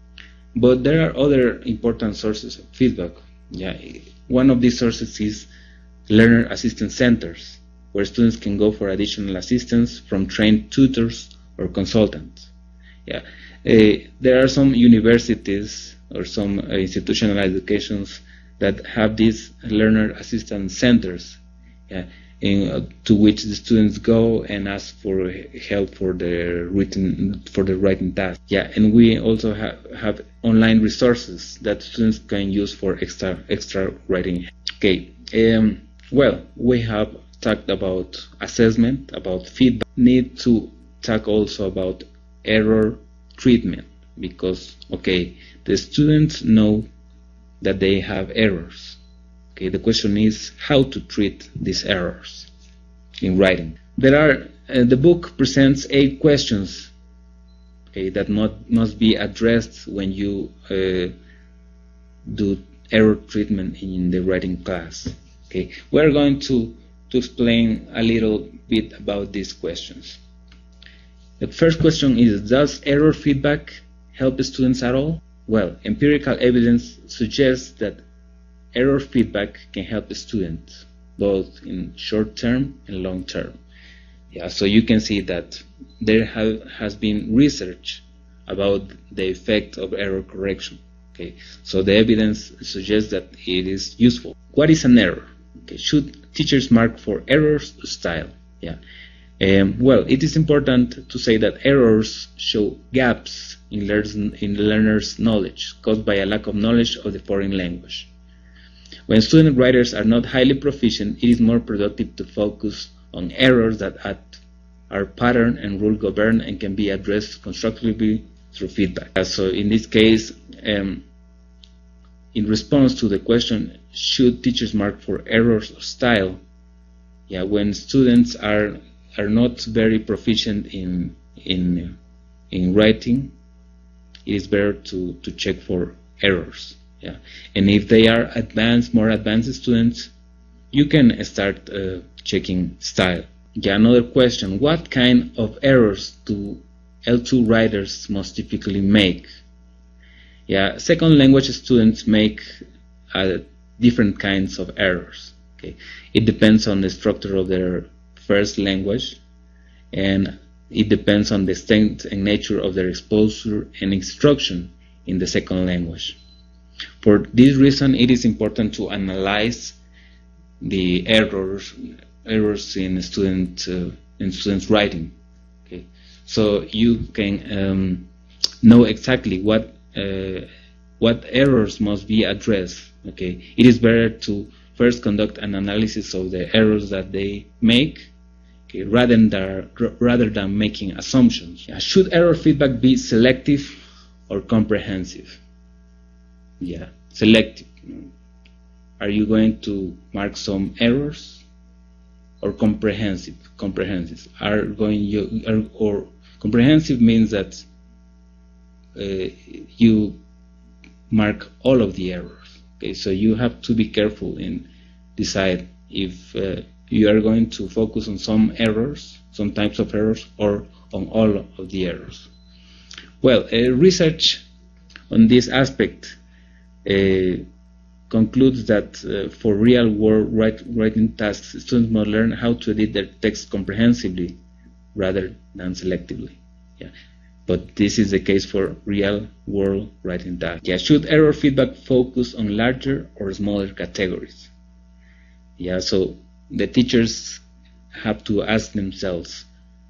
But there are other important sources of feedback. Yeah, one of these sources is learner assistance centers, where students can go for additional assistance from trained tutors or consultants. Yeah, uh, there are some universities or some uh, institutional educations that have these learner assistance centers, yeah, in, uh, to which the students go and ask for help for their written for the writing task. Yeah, and we also have, have online resources that students can use for extra extra writing. Okay, um, well, we have talked about assessment, about feedback. Need to talk also about error treatment, because okay, the students know that they have errors. Okay, the question is how to treat these errors in writing. There are uh, the book presents eight questions, okay, that not, must be addressed when you uh, do error treatment in the writing class. Okay, we're going to to explain a little bit about these questions. The first question is, does error feedback help students at all? Well, empirical evidence suggests that error feedback can help students, both in short term and long term. Yeah, so you can see that there have, has been research about the effect of error correction. Okay, so the evidence suggests that it is useful. What is an error? Okay, should teachers mark for errors style? Yeah. Um, well, it is important to say that errors show gaps in, learners, in the learner's knowledge caused by a lack of knowledge of the foreign language. When student writers are not highly proficient, it is more productive to focus on errors that are pattern and rule governed and can be addressed constructively through feedback. Uh, so in this case, um, in response to the question, should teachers mark for errors of style? Yeah, when students are are not very proficient in in in writing, it is better to to check for errors. Yeah, and if they are advanced, more advanced students, you can start uh, checking style. Yeah, another question: what kind of errors do L two writers most typically make? Yeah, second language students make uh, different kinds of errors. Okay, it depends on the structure of their first language, and it depends on the extent and nature of their exposure and instruction in the second language. For this reason, it is important to analyze the errors errors in student uh, in students writing. Okay, so you can um, know exactly what uh, what errors must be addressed. Okay, it is better to first conduct an analysis of the errors that they make, okay, rather than rather than making assumptions. Yeah. Should error feedback be selective or comprehensive? Yeah, selective. Are you going to mark some errors, or comprehensive? Comprehensive are going you are, or comprehensive means that uh, you mark all of the errors. Okay, so you have to be careful and decide if uh, you are going to focus on some errors, some types of errors, or on all of the errors. Well, uh, research on this aspect uh, concludes that uh, for real-world write, writing tasks, students must learn how to edit their text comprehensively rather than selectively. Yeah. But this is the case for real-world writing tasks. Yeah. Should error feedback focus on larger or smaller categories? Yeah. So the teachers have to ask themselves,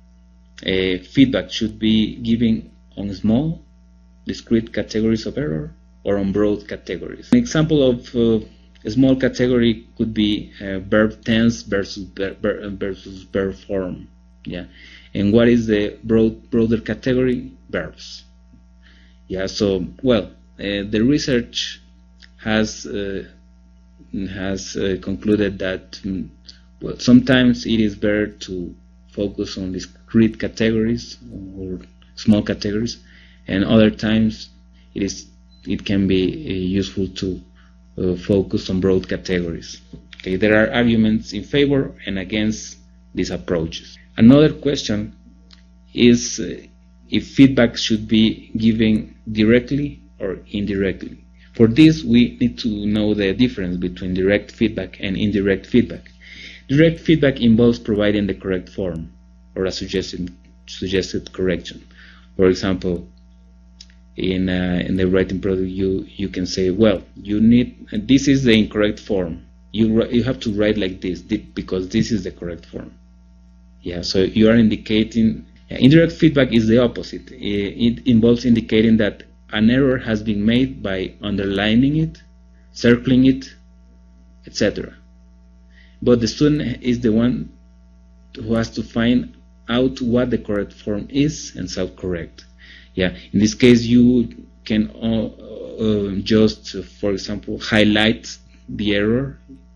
uh, feedback should be given on small, discrete categories of error, or on broad categories. An example of uh, a small category could be uh, verb tense versus verb, versus verb form. Yeah, and what is the broad broader category? Verbs. Yeah. So well, uh, the research has uh, has uh, concluded that um, well, sometimes it is better to focus on discrete categories or small categories, and other times it is it can be uh, useful to uh, focus on broad categories. Okay, there are arguments in favor and against these approaches. Another question is uh, if feedback should be given directly or indirectly. For this, we need to know the difference between direct feedback and indirect feedback. Direct feedback involves providing the correct form or a suggested, suggested correction. For example, in uh, in the writing product, you you can say, well, you need this is the incorrect form. You you have to write like this because this is the correct form. Yeah, so you are indicating. Yeah, indirect feedback is the opposite. It, it involves indicating that an error has been made by underlining it, circling it, et cetera. But the student is the one who has to find out what the correct form is and self-correct. Yeah, in this case, you can uh, uh, just, uh, for example, highlight the error,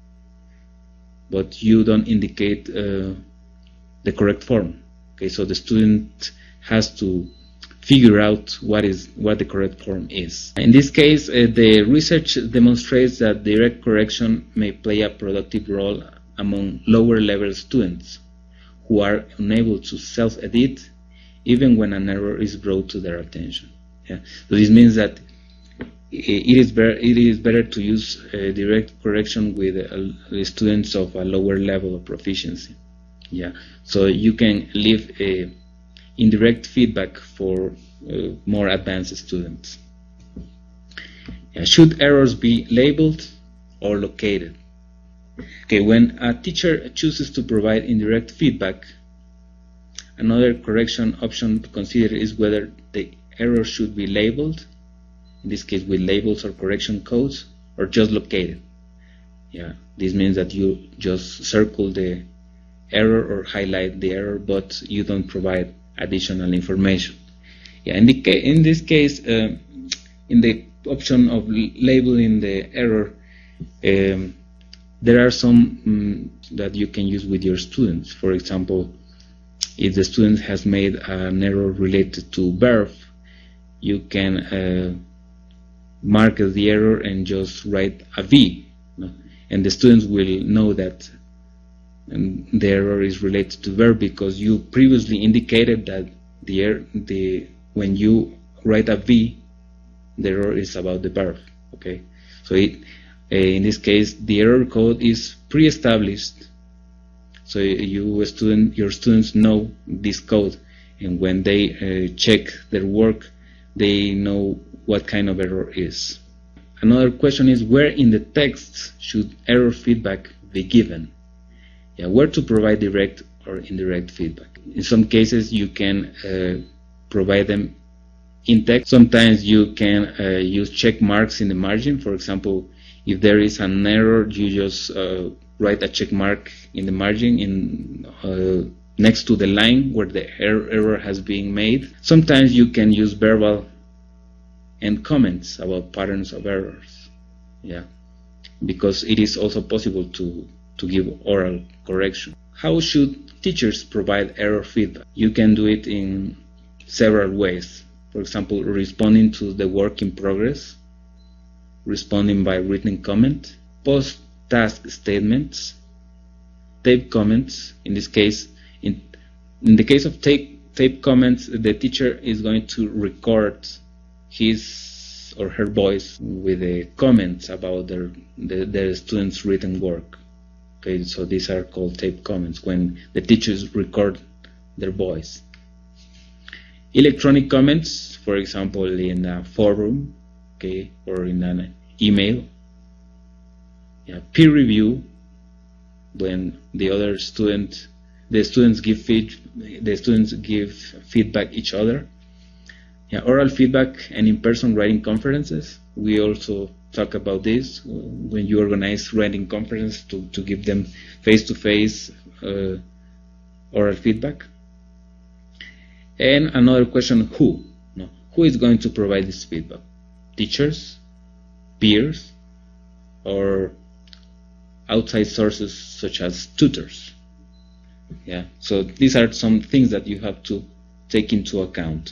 but you don't indicate uh, the correct form. Okay, so the student has to figure out what is what the correct form is. In this case, uh, the research demonstrates that direct correction may play a productive role among lower level students who are unable to self-edit even when an error is brought to their attention. Yeah? So this means that it is better, it is better to use uh, direct correction with uh, students of a lower level of proficiency. Yeah, so you can leave a indirect feedback for uh, more advanced students. Yeah, should errors be labeled or located? Okay, when a teacher chooses to provide indirect feedback, another correction option to consider is whether the error should be labeled, in this case with labels or correction codes, or just located. Yeah, this means that you just circle the error or highlight the error, but you don't provide additional information. Yeah, in, the ca in this case, uh, in the option of labeling the error, um, there are some um, that you can use with your students. For example, if the student has made an error related to verb, you can uh, mark the error and just write a V, you know? And the students will know that um, the error is related to verb because you previously indicated that the, er the when you write a V, the error is about the verb. Okay, so it, uh, in this case, the error code is pre-established. So you student, your students know this code, and when they uh, check their work, they know what kind of error is. Another question is, where in the text should error feedback be given. Yeah, where to provide direct or indirect feedback. In some cases you can uh, provide them in text. Sometimes you can uh, use check marks in the margin. For example, if there is an error, you just uh, write a check mark in the margin in uh, next to the line where the er error has been made. Sometimes you can use verbal and comments about patterns of errors. Yeah, because it is also possible to to give oral correction. How should teachers provide error feedback? You can do it in several ways. For example, responding to the work in progress, responding by written comment, post-task statements, tape comments. In this case, in, in the case of tape, tape comments, the teacher is going to record his or her voice with the comments about their, the, their students' written work. Okay, so these are called tape comments, when the teachers record their voice. Electronic comments, for example, in a forum, okay, or in an email. Yeah, peer review, when the other student, the students give feed, the students give feedback each other. Yeah, oral feedback and in-person writing conferences. We also talk about this when you organize writing conferences to, to give them face-to-face uh, oral feedback. And another question, who? No, who is going to provide this feedback? Teachers, peers, or outside sources such as tutors? Yeah, so these are some things that you have to take into account.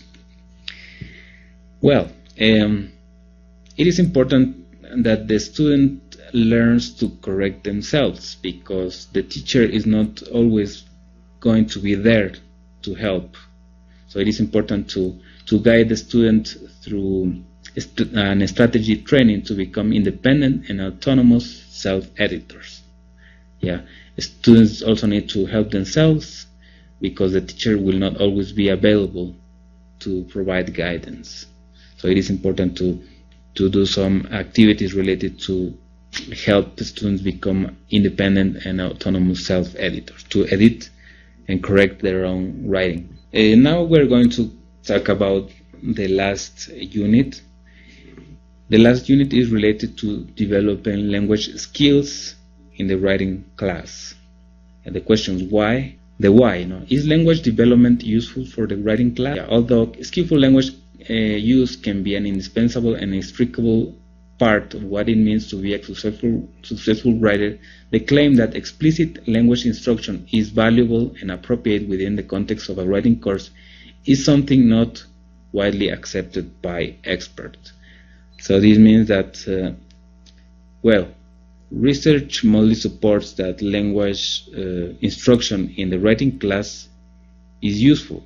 Well, um, it is important that the student learns to correct themselves, because the teacher is not always going to be there to help. So it is important to, to guide the student through an strategy training to become independent and autonomous self-editors. Yeah, students also need to help themselves, because the teacher will not always be available to provide guidance. So it is important to to do some activities related to help the students become independent and autonomous self-editors, to edit and correct their own writing. Uh, now we're going to talk about the last unit. The last unit is related to developing language skills in the writing class. And the question is why? The why. You know, is language development useful for the writing class? Yeah, although skillful language Uh, use can be an indispensable and inextricable part of what it means to be a successful, successful writer, the claim that explicit language instruction is valuable and appropriate within the context of a writing course is something not widely accepted by experts. So this means that, uh, well, research mostly supports that language uh, instruction in the writing class is useful,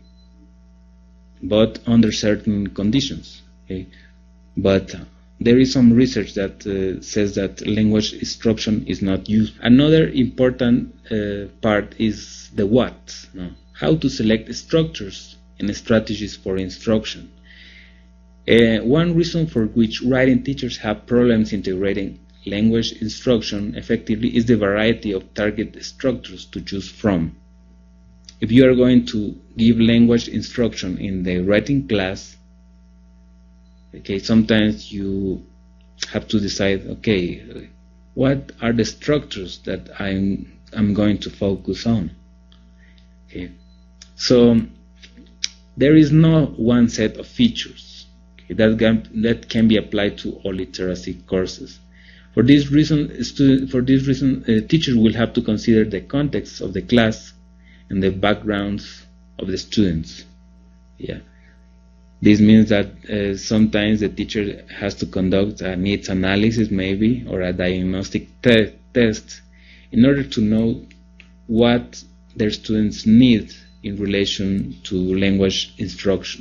but under certain conditions. Okay? But uh, there is some research that uh, says that language instruction is not useful. Another important uh, part is the what. No? How to select structures and strategies for instruction. Uh, one reason for which writing teachers have problems integrating language instruction effectively is the variety of target structures to choose from. If you are going to give language instruction in the writing class, okay, sometimes you have to decide, okay, what are the structures that I'm I'm going to focus on? Okay, so there is no one set of features, okay, that can, that can be applied to all literacy courses. For this reason, student, for this reason, uh, teachers will have to consider the context of the class and the backgrounds of the students. Yeah, this means that uh, sometimes the teacher has to conduct a needs analysis, maybe, or a diagnostic te test, in order to know what their students need in relation to language instruction.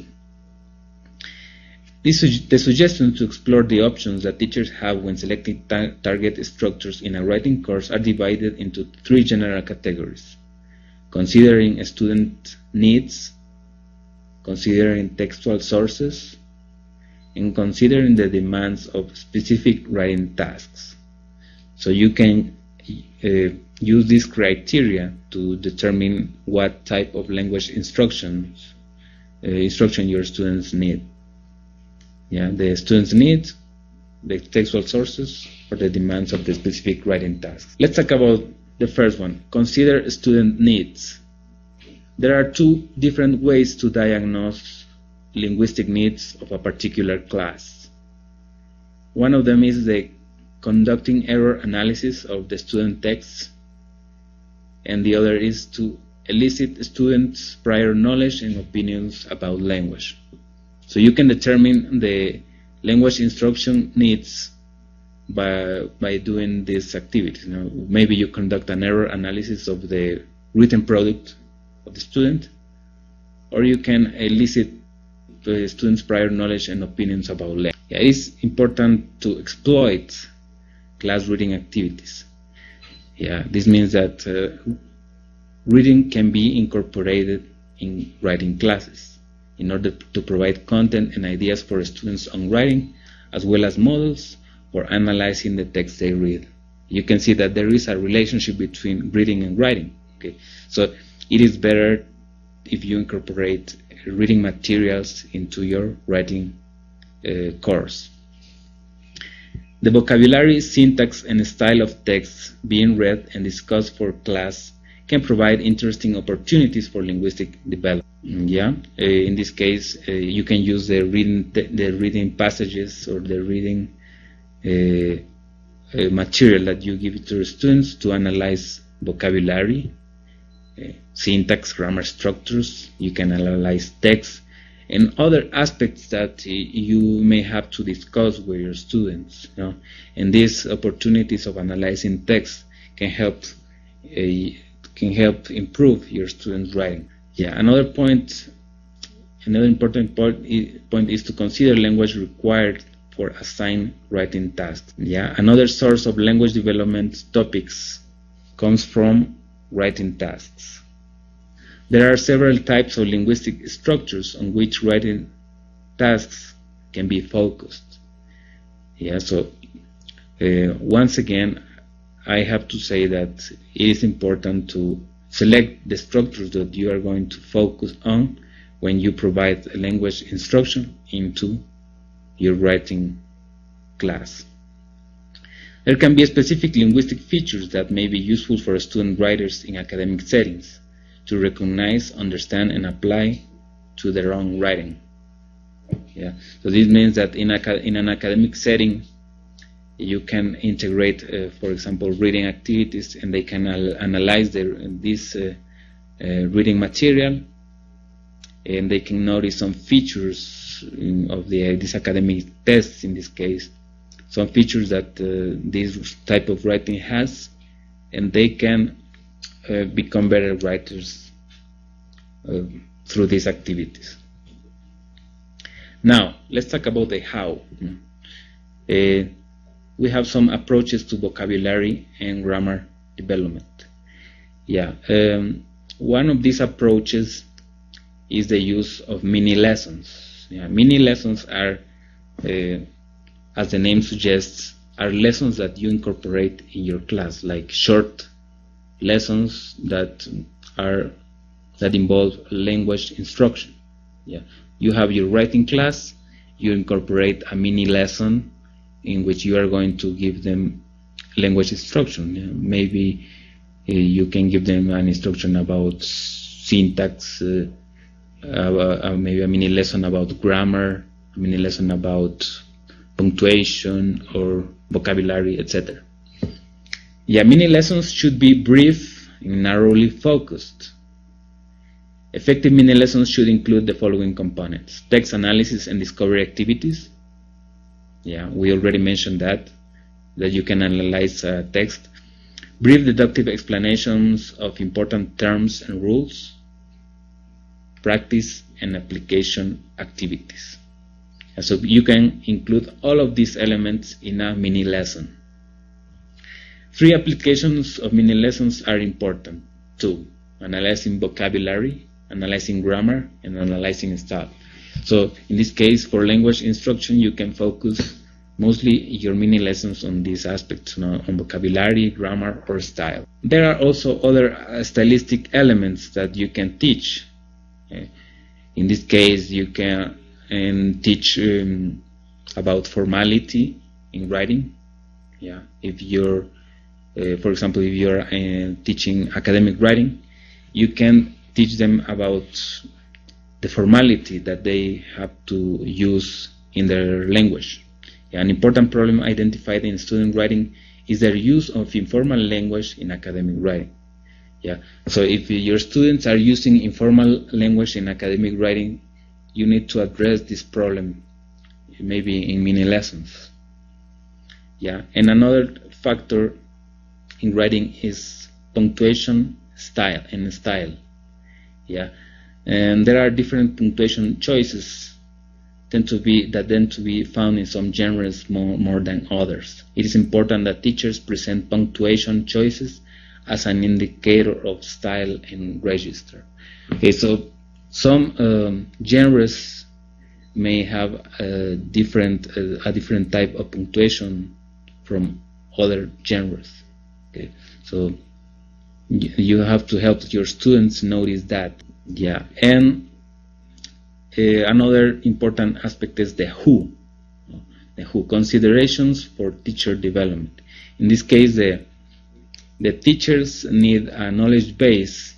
This su the suggestion to explore the options that teachers have when selecting ta target structures in a writing course are divided into three general categories: considering student needs, considering textual sources, and considering the demands of specific writing tasks. So you can uh, use this criteria to determine what type of language instructions uh, instruction your students need. Yeah, the students need the textual sources or the demands of the specific writing tasks. Let's talk about the first one. Consider student needs. There are two different ways to diagnose linguistic needs of a particular class. One of them is the conducting error analysis of the student texts, and the other is to elicit students' prior knowledge and opinions about language. So you can determine the language instruction needs by, by doing this activity. You know, maybe you conduct an error analysis of the written product of the student, or you can elicit the student's prior knowledge and opinions about language. Yeah, it is important to exploit class reading activities. Yeah, this means that uh, reading can be incorporated in writing classes in order to provide content and ideas for students on writing, as well as models for analyzing the text they read. You can see that there is a relationship between reading and writing. Okay, so it is better if you incorporate reading materials into your writing uh, course. The vocabulary, syntax, and style of text being read and discussed for class can provide interesting opportunities for linguistic development. Yeah, uh, in this case, uh, you can use the reading, the, the reading passages or the reading uh, uh, material that you give to your students to analyze vocabulary, uh, syntax, grammar structures. You can analyze text and other aspects that uh, you may have to discuss with your students. You know? And these opportunities of analyzing text can help uh, can help improve your students' writing. Yeah, another point, another important point is, point is to consider language required for assigned writing tasks. Yeah, another source of language development topics comes from writing tasks. There are several types of linguistic structures on which writing tasks can be focused. Yeah, so uh, once again, I have to say that it is important to select the structures that you are going to focus on when you provide a language instruction into your writing class. There can be specific linguistic features that may be useful for student writers in academic settings to recognize, understand, and apply to their own writing. Yeah. So this means that in, a, in an academic setting, you can integrate, uh, for example, reading activities, and they can al analyze their, this uh, uh, reading material, and they can notice some features in, of the uh, these academic tests. In this case, some features that uh, this type of writing has, and they can uh, become better writers uh, through these activities. Now, let's talk about the how. Uh, we have some approaches to vocabulary and grammar development. Yeah, um, one of these approaches is the use of mini lessons. Yeah, mini lessons are, uh, as the name suggests, are lessons that you incorporate in your class, like short lessons that are that involve language instruction. Yeah, you have your writing class, you incorporate a mini lesson in which you are going to give them language instruction. Yeah, maybe uh, you can give them an instruction about syntax, uh, uh, uh, maybe a mini lesson about grammar, a mini lesson about punctuation or vocabulary, et cetera. Yeah, mini lessons should be brief and narrowly focused. Effective mini lessons should include the following components: text analysis and discovery activities. Yeah, we already mentioned that, that you can analyze uh, text. Brief deductive explanations of important terms and rules. Practice and application activities. And so you can include all of these elements in a mini lesson. Three applications of mini lessons are important too: analyzing vocabulary, analyzing grammar, and analyzing style. So in this case, for language instruction, you can focus mostly your mini lessons on these aspects, you know, on vocabulary, grammar, or style. There are also other uh, stylistic elements that you can teach. Okay? In this case, you can um, teach um, about formality in writing. Yeah, if you're, uh, for example, if you're uh, teaching academic writing, you can teach them about the formality that they have to use in their language. Yeah, an important problem identified in student writing is their use of informal language in academic writing. Yeah, so if your students are using informal language in academic writing, you need to address this problem, maybe in mini lessons. Yeah, and another factor in writing is punctuation style and style. Yeah, and there are different punctuation choices tend to be that tend to be found in some genres more, more than others. It is important that teachers present punctuation choices as an indicator of style and register. Okay, so some um, genres may have a different uh, a different type of punctuation from other genres. Okay, so you have to help your students notice that. Yeah, and uh, another important aspect is the who. The who, considerations for teacher development. In this case, the the teachers need a knowledge base,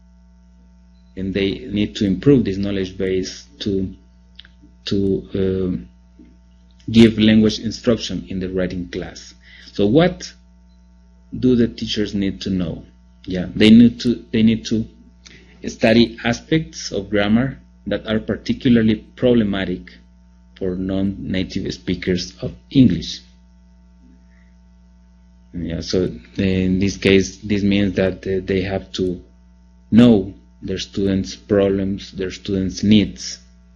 and they need to improve this knowledge base to to um, give language instruction in the writing class. So what do the teachers need to know? Yeah, they need to they need to study aspects of grammar that are particularly problematic for non-native speakers of English. Yeah, so in this case, this means that uh, they have to know their students' problems, their students' needs.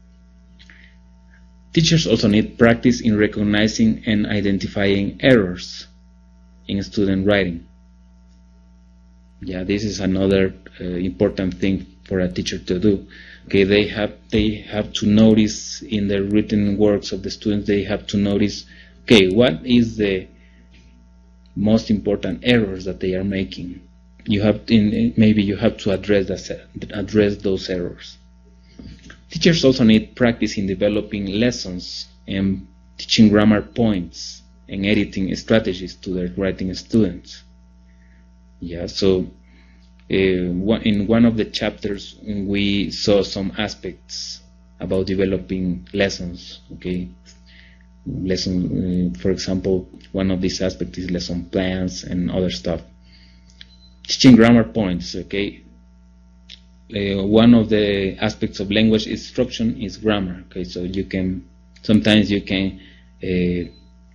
Teachers also need practice in recognizing and identifying errors in student writing. Yeah, this is another uh, important thing for a teacher to do. Okay, they have they have to notice in the written works of the students. They have to notice, okay, what is the most important errors that they are making. You have in maybe you have to address that, address those errors. Teachers also need practice in developing lessons and teaching grammar points and editing strategies to their writing students. Yeah, so uh, in one of the chapters we saw some aspects about developing lessons. Okay, lesson, uh, for example, one of these aspects is lesson plans and other stuff. Teaching grammar points. Okay, uh, one of the aspects of language instruction is grammar. Okay, so you can sometimes you can uh,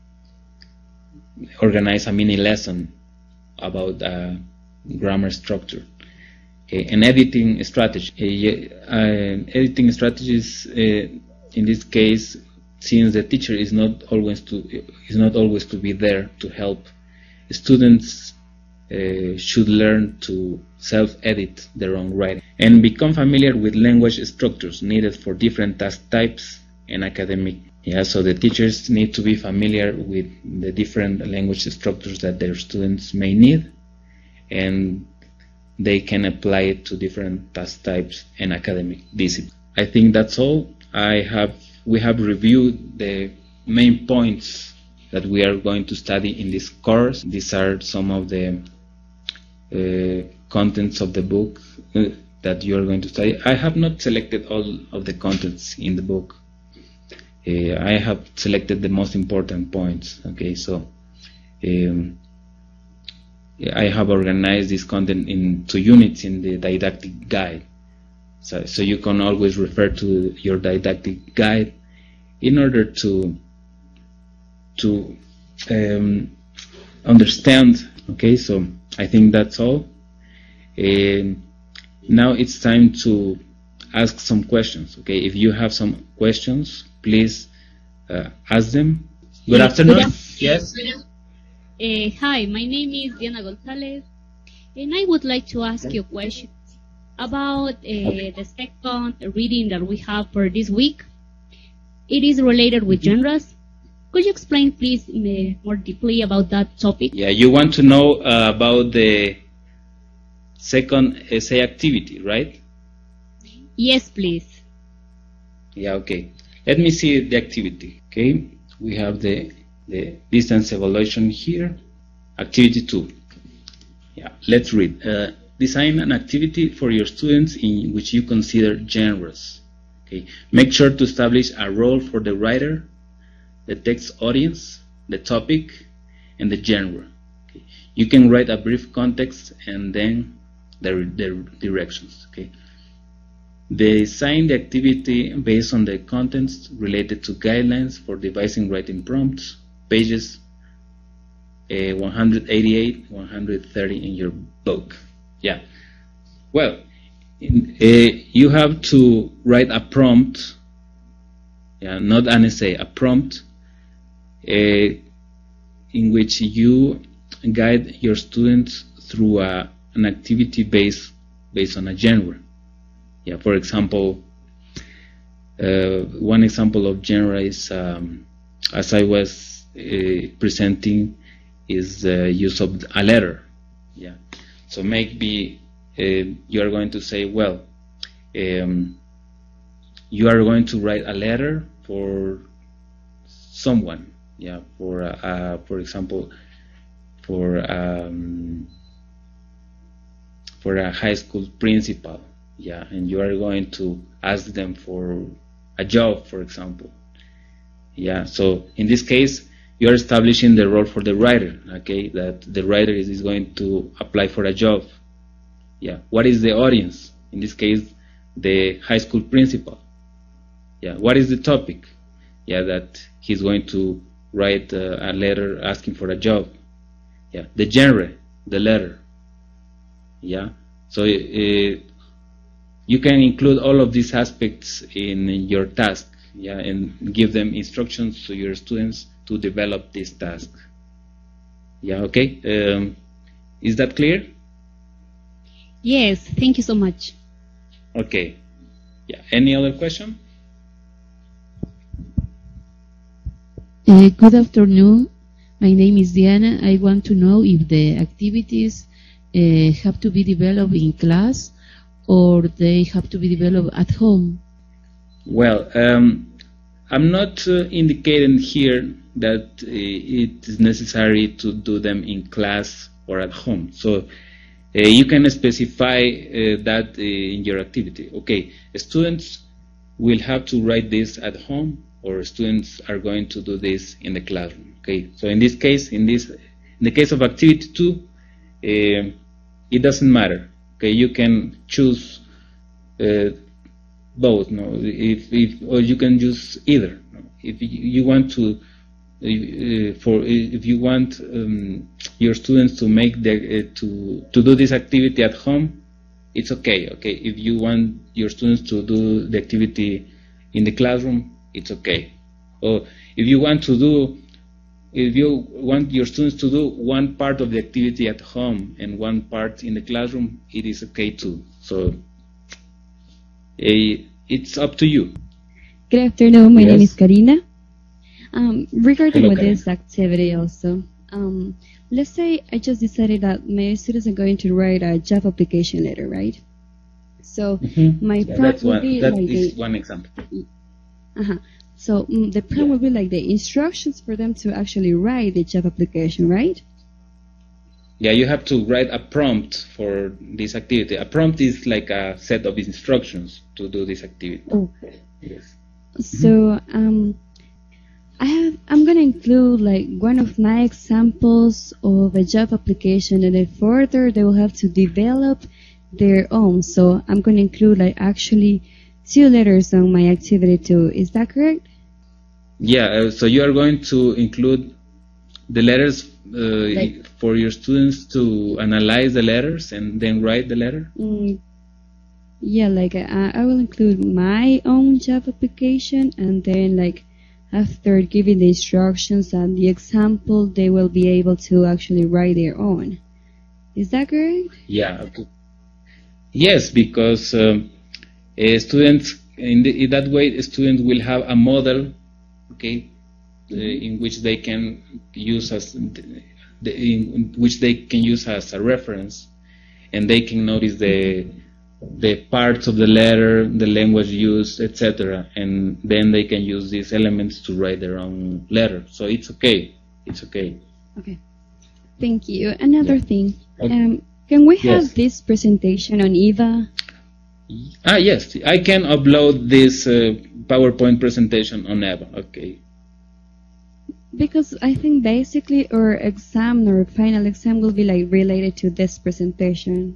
organize a mini lesson about uh, grammar structure. Okay, and editing strategy. Uh, uh, editing strategies uh, in this case, since the teacher is not always to is not always to be there to help, students uh, should learn to self-edit their own writing and become familiar with language structures needed for different task types and academic. Yeah, so the teachers need to be familiar with the different language structures that their students may need, and they can apply it to different task types and academic disciplines. I think that's all. I have we have reviewed the main points that we are going to study in this course. These are some of the uh, contents of the book uh, that you are going to study. I have not selected all of the contents in the book. Uh, I have selected the most important points. Okay, so um, I have organized this content into units in the didactic guide. So, so you can always refer to your didactic guide in order to to um, understand. Okay, so I think that's all. Um, now it's time to ask some questions. Okay, if you have some questions, please uh, ask them. Good yes, afternoon. Good Yes. Uh, hi, my name is Diana Gonzalez, and I would like to ask you a question about uh, the second reading that we have for this week. It is related with genres. could you explain, please, uh, more deeply about that topic? Yeah, you want to know uh, about the second essay activity, right? Yes, please. Yeah, okay. Let me see the activity. Okay, we have the the distance evaluation here. Activity two. Yeah, let's read. Uh, design an activity for your students in which you consider genres. Okay, make sure to establish a role for the writer, the text audience, the topic, and the genre. Okay. You can write a brief context and then the, the directions. Okay. Design the activity based on the contents related to guidelines for devising writing prompts, pages uh, one eighty-eight, one thirty in your book. Yeah. Well, in, uh, you have to write a prompt. Yeah, not an essay, a prompt uh, in which you guide your students through a, an activity based based on a genre. Yeah, for example, uh, one example of genre is, um, as I was uh, presenting, is the use of a letter. Yeah, so maybe uh, you are going to say, well, um, you are going to write a letter for someone. Yeah, for uh, uh, for example, for um, for a high school principal. Yeah, and you are going to ask them for a job, for example. Yeah, so in this case, you are establishing the role for the writer, okay, that the writer is, is going to apply for a job. Yeah, what is the audience? In this case, the high school principal. Yeah, what is the topic? Yeah, that he's going to write uh, a letter asking for a job. Yeah, the genre, the letter. Yeah, so uh, you can include all of these aspects in your task, yeah, and give them instructions to your students to develop this task. Yeah, okay. Um, is that clear? Yes, thank you so much. Okay. Yeah. Any other question? Uh, good afternoon. My name is Diana. I want to know if the activities uh, have to be developed in class or they have to be developed at home. Well, um, I'm not uh, indicating here that uh, it is necessary to do them in class or at home. So uh, you can specify uh, that uh, in your activity. Okay, students will have to write this at home, or students are going to do this in the classroom. Okay, so in this case, in this, in the case of activity two, uh, it doesn't matter. Okay, you can choose uh, both. No, if, if or you can choose either. No? If you, you want to, uh, for if you want um, your students to make the uh, to to do this activity at home, it's okay. Okay, if you want your students to do the activity in the classroom, it's okay. Or if you want to do, if you want your students to do one part of the activity at home and one part in the classroom, it is okay too. So uh, it's up to you. Good afternoon. My Yes. name is Karina. Um, regarding Hello, with Karina. this activity also, um, let's say I just decided that my students are going to write a job application letter, right? So Mhm. my Yeah, prompt that's will one. be That like is the, one example. uh-huh. So mm, the prompt Yeah. will be like the instructions for them to actually write the job application, right? Yeah, you have to write a prompt for this activity. A prompt is like a set of instructions to do this activity. Oh. Yes. So um, I have I'm gonna include like one of my examples of a job application, and then further they will have to develop their own. So I'm gonna include like actually two letters on my activity too. Is that correct? Yeah, uh, so you are going to include the letters uh, Like- for your students to analyze the letters and then write the letter? Mm, yeah, like I, I will include my own job application, and then like after giving the instructions and the example, they will be able to actually write their own. Is that correct? Yeah. Okay. Yes, because um, uh, students, in, the, in that way, students will have a model, okay, uh, in which they can use as the, in which they can use as a reference, and they can notice the the parts of the letter, the language used, et cetera. And then they can use these elements to write their own letter. So it's okay. It's okay. Okay. Thank you. Another Yeah. thing. Okay. Um, can we have Yes. this presentation on Eva? Ah, yes, I can upload this uh, PowerPoint presentation on Eva. Okay. Because I think basically our exam or final exam will be like related to this presentation.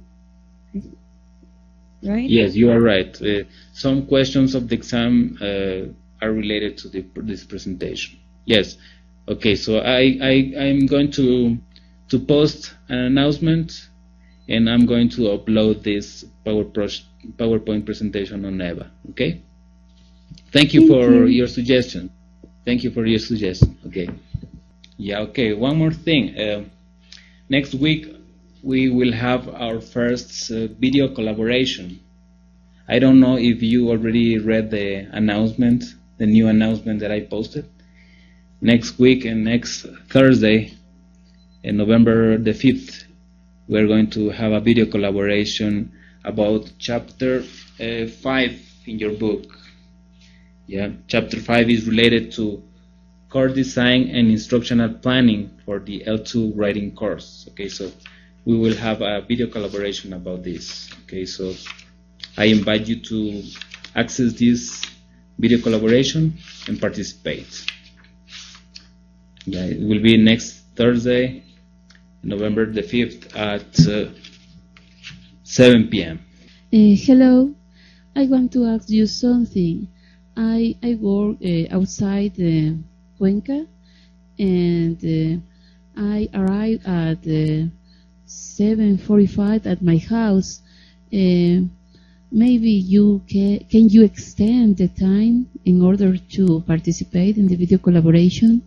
Right? Yes, you are right. Uh, some questions of the exam uh, are related to the, this presentation. Yes. Okay. So I I I'm going to to post an announcement, and I'm going to upload this PowerPoint PowerPoint presentation on Eva. Okay. Thank you Thank for you. your suggestion. Thank you for your suggestion. Okay. Yeah. Okay. One more thing. Uh, next week we will have our first uh, video collaboration. I don't know if you already read the announcement, the new announcement that I posted. Next week and next Thursday, in November the fifth, we're going to have a video collaboration about chapter uh, five in your book. Yeah, chapter five is related to course design and instructional planning for the L two writing course. Okay, so we will have a video collaboration about this. Okay, so I invite you to access this video collaboration and participate. Yeah, it will be next Thursday, November the fifth at uh, seven p m Uh, hello, I want to ask you something. I I work uh, outside uh, Cuenca, and uh, I arrive at uh, seven forty-five at my house. Uh, maybe you can can you extend the time in order to participate in the video collaboration?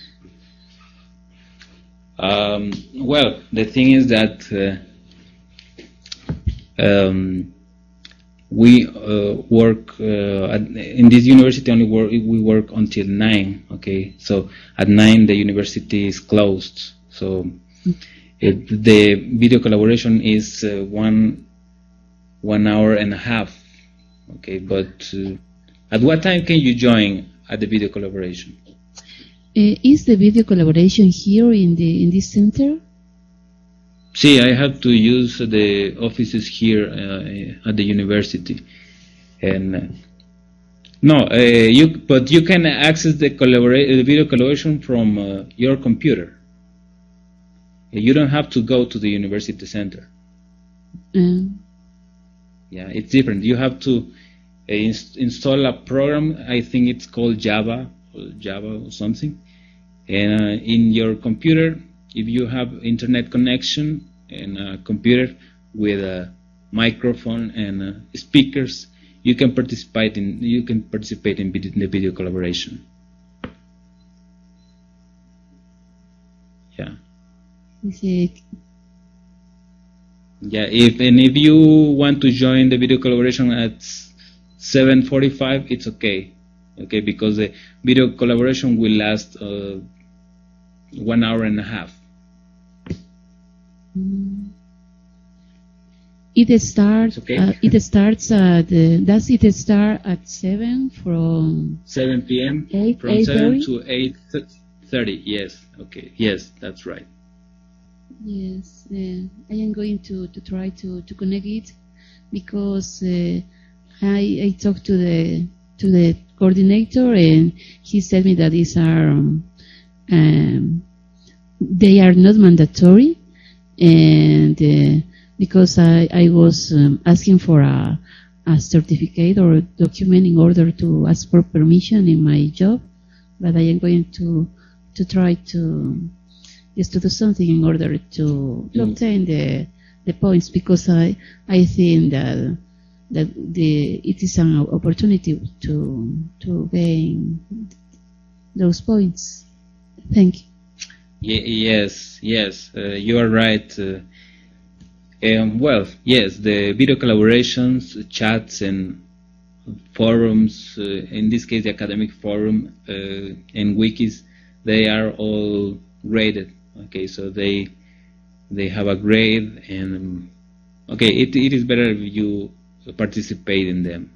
Um, well, the thing is that uh, um, we uh, work uh, at, in this university. Only work we work until nine. Okay, so at nine the university is closed. So it, the video collaboration is uh, one one hour and a half. Okay, but uh, at what time can you join at the video collaboration? Uh, is the video collaboration here in the in this center? See, I have to use the offices here uh, at the university, and uh, no, uh, you but you can access the collabora- the video collaboration from uh, your computer. You don't have to go to the university center. Um, Yeah, it's different. You have to uh, ins- install a program. I think it's called Java, or Java or something. And uh, in your computer, if you have internet connection and a computer with a microphone and uh, speakers, you can participate in you can participate in, vid- in the video collaboration. Yeah. is it- Yeah, if and if you want to join the video collaboration at seven forty-five, it's okay, okay, because the video collaboration will last uh, one hour and a half. Mm. It starts. Okay. Uh, it starts at. Uh, does it start at seven from? seven p m Eight- from eight seven thirty? to eight thirty. Yes, okay, yes, that's right. Yes, uh, I am going to, to try to, to connect it because uh, I I talked to the to the coordinator and he said me that these are um, um, they are not mandatory, and uh, because I I was um, asking for a a certificate or document in order to ask for permission in my job, but I am going to to try to is to do something in order to, to Mm. obtain the the points, because I I think that that the it is an opportunity to to gain those points. Thank you. Ye- yes, yes, uh, you are right. Uh, um, well, yes, the video collaborations, chats, and forums, uh, in this case the academic forum uh, and wikis, they are all graded. Okay, so they they have a grade, and um, okay, it it is better if you participate in them.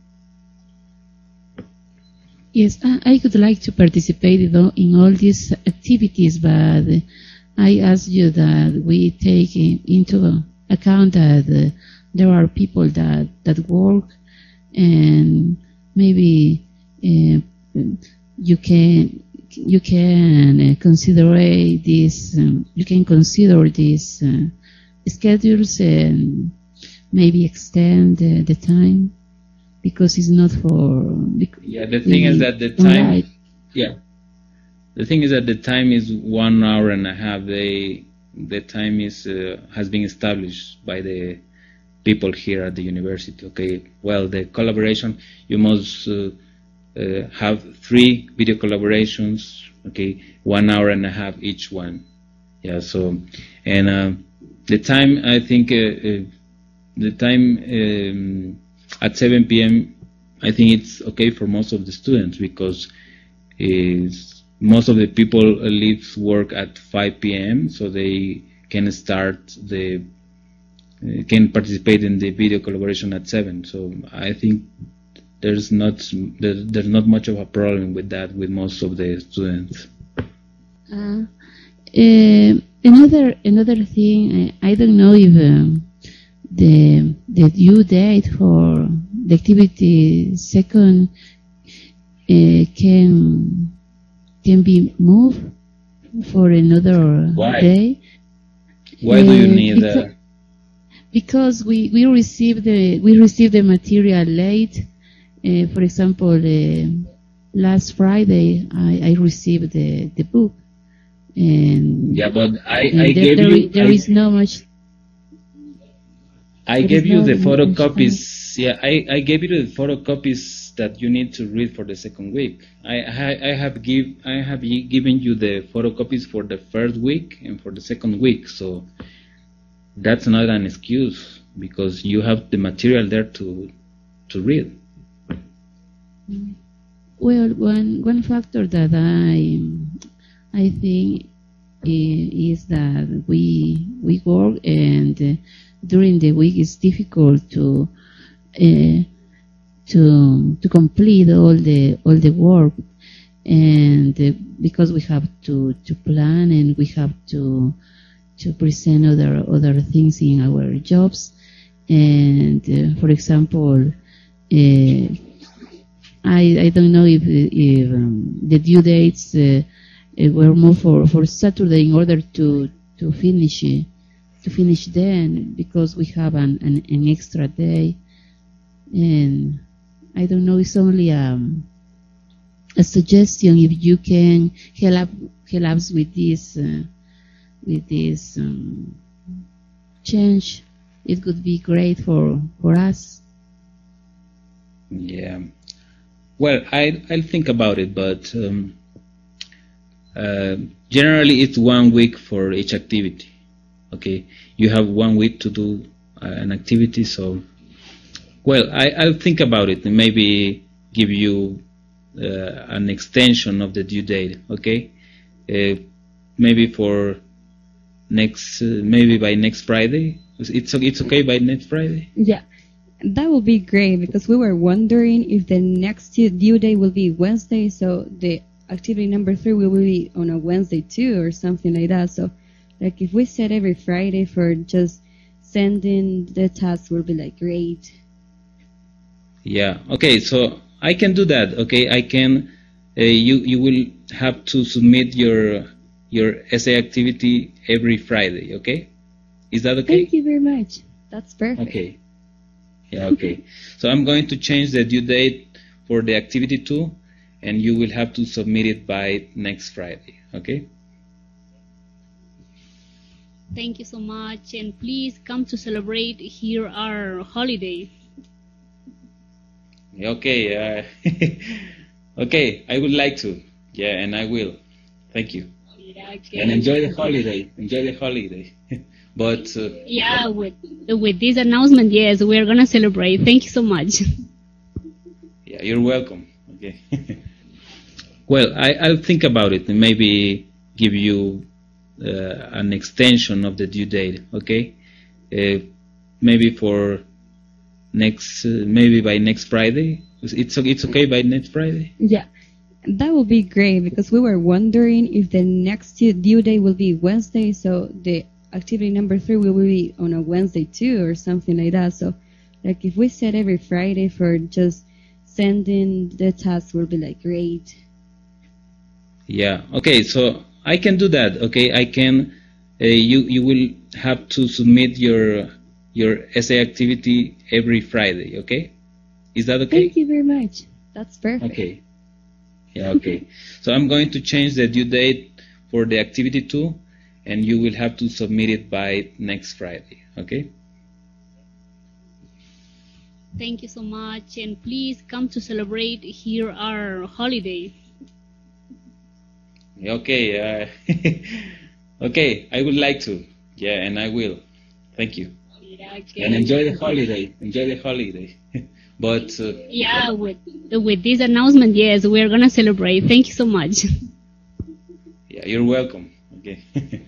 Yes, I, I would like to participate in all, in all these activities, but I ask you that we take in, into account that uh, there are people that, that work, and maybe uh, you can you can uh, consider this um, you can consider these uh, schedules and maybe extend uh, the time, because it's not for. Yeah, the thing is that the time. Right. Yeah, the thing is that the time is one hour and a half. They the time is uh, has been established by the people here at the university. Okay, well, the collaboration, you must uh, uh, have three video collaborations. Okay, one hour and a half each one. Yeah, so and uh, the time, I think uh, uh, the time um, at seven p m I think it's okay for most of the students, because is most of the people leave work at five p m so they can start the uh, can participate in the video collaboration at seven. So I think there's not there, there's not much of a problem with that with most of the students. Uh, uh, another another thing, I, I don't know if um, the the due date for the activity second uh, can can be moved for another Why? day. Why do you Uh, need because, that? because we we received the we received the material late. Uh, for example, uh, last Friday I, I received the the book, and Yeah, but I, and I there, gave there, you there I, is no much. I there gave is you no the much photocopies. Yeah, I, I gave you the photocopies that you need to read for the second week. I I, I have give I have gi- given you the photocopies for the first week and for the second week. So that's not an excuse, because you have the material there to to read. Well, one one factor that I I think i- is that we we work, and uh, during the week it's difficult to uh, to to complete all the all the work, and uh, because we have to to plan, and we have to to present other other things in our jobs, and uh, for example. Uh, I, I don't know if, if um, the due dates uh, uh, were moved for, for Saturday in order to to finish uh, to finish then, because we have an, an, an extra day, and I don't know, it's only um, a suggestion. If you can help help us with this uh, with this um, change, it would be great for for us. Yeah. Well, I, I'll think about it, but um, uh, generally it's one week for each activity. Okay, you have one week to do uh, an activity, so well, I, I'll think about it and maybe give you uh, an extension of the due date. Okay, uh, maybe for next, uh, maybe by next Friday. It's it's okay by next Friday. Yeah, that would be great, because we were wondering if the next due due date will be Wednesday, so the activity number three will be on a Wednesday too, or something like that. So, like, if we set every Friday for just sending the tasks, will be like great. Yeah. Okay. So I can do that. Okay. I can. Uh, you you will have to submit your your essay activity every Friday. Okay. Is that okay? Thank you very much. That's perfect. Okay. Yeah. Okay. So I'm going to change the due date for the activity two, and you will have to submit it by next Friday. Okay. Thank you so much, and please come to celebrate here our holiday. Okay. Uh, okay. I would like to. Yeah, and I will. Thank you. Yeah, okay. And enjoy the holiday. Enjoy the holiday. But uh, Yeah, with with this announcement, yes, we are gonna celebrate. Thank you so much. yeah, you're welcome. Okay. Well, I, I'll think about it and maybe give you uh, an extension of the due date. Okay, uh, maybe for next, uh, maybe by next Friday. It's it's okay by next Friday. Yeah, that would be great because we were wondering if the next due due date will be Wednesday, so the activity number three will be on a Wednesday too, or something like that. So, like if we set every Friday for just sending the task, will be like great. Yeah. Okay. So I can do that. Okay. I can. Uh, you you will have to submit your your essay activity every Friday. Okay. Is that okay? Thank you very much. That's perfect. Okay. Yeah. Okay. So I'm going to change the due date for the activity two, and you will have to submit it by next Friday. Okay. Thank you so much, and please come to celebrate here our holiday. Okay. Uh, okay. I would like to. Yeah, and I will. Thank you. Yeah, okay. And enjoy the holiday. Enjoy the holiday. But uh, yeah, with with this announcement, yes, we're gonna celebrate. Thank you so much. Yeah, you're welcome. Okay.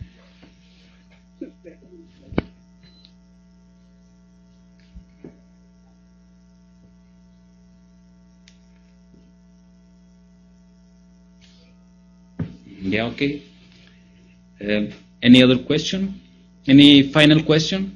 Yeah. Okay. Um, any other question? Any final question?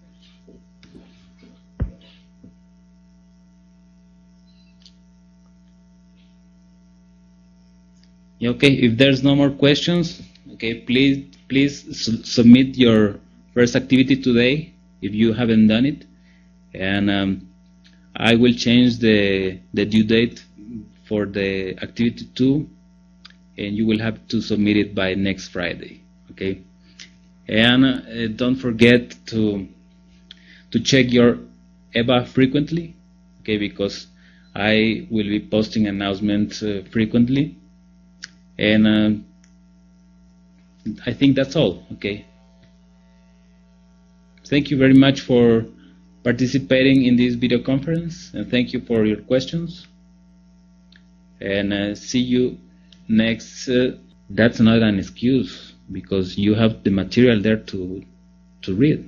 Okay, if there's no more questions, okay, please please su submit your first activity today if you haven't done it, and um, I will change the the due date for the activity two, and you will have to submit it by next Friday. Okay, and uh, don't forget to to check your E B A frequently. Okay, because I will be posting announcements uh, frequently. And uh, I think that's all. Okay. Thank you very much for participating in this video conference, and thank you for your questions. And uh, see you next. Uh, that's not an excuse because you have the material there to to read.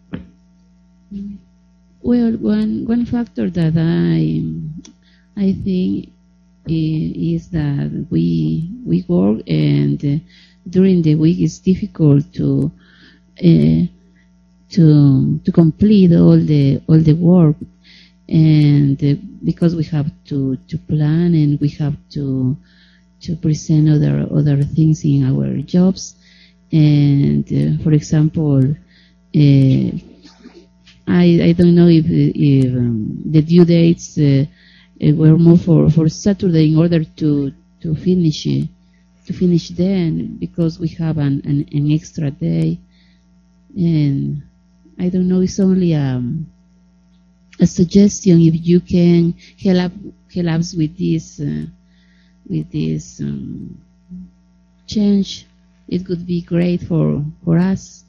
Well, one one factor that I I think is that we we work, and uh, during the week it's difficult to uh, to to complete all the all the work, and uh, because we have to to plan, and we have to to present other other things in our jobs, and uh, for example, uh, I I don't know if if um, the due dates uh, Uh, were moved for, for Saturday in order to to finish uh, to finish then, because we have an, an, an extra day, and I don't know, it's only um, a suggestion. If you can help help us with this uh, with this um, change, it would be great for for us.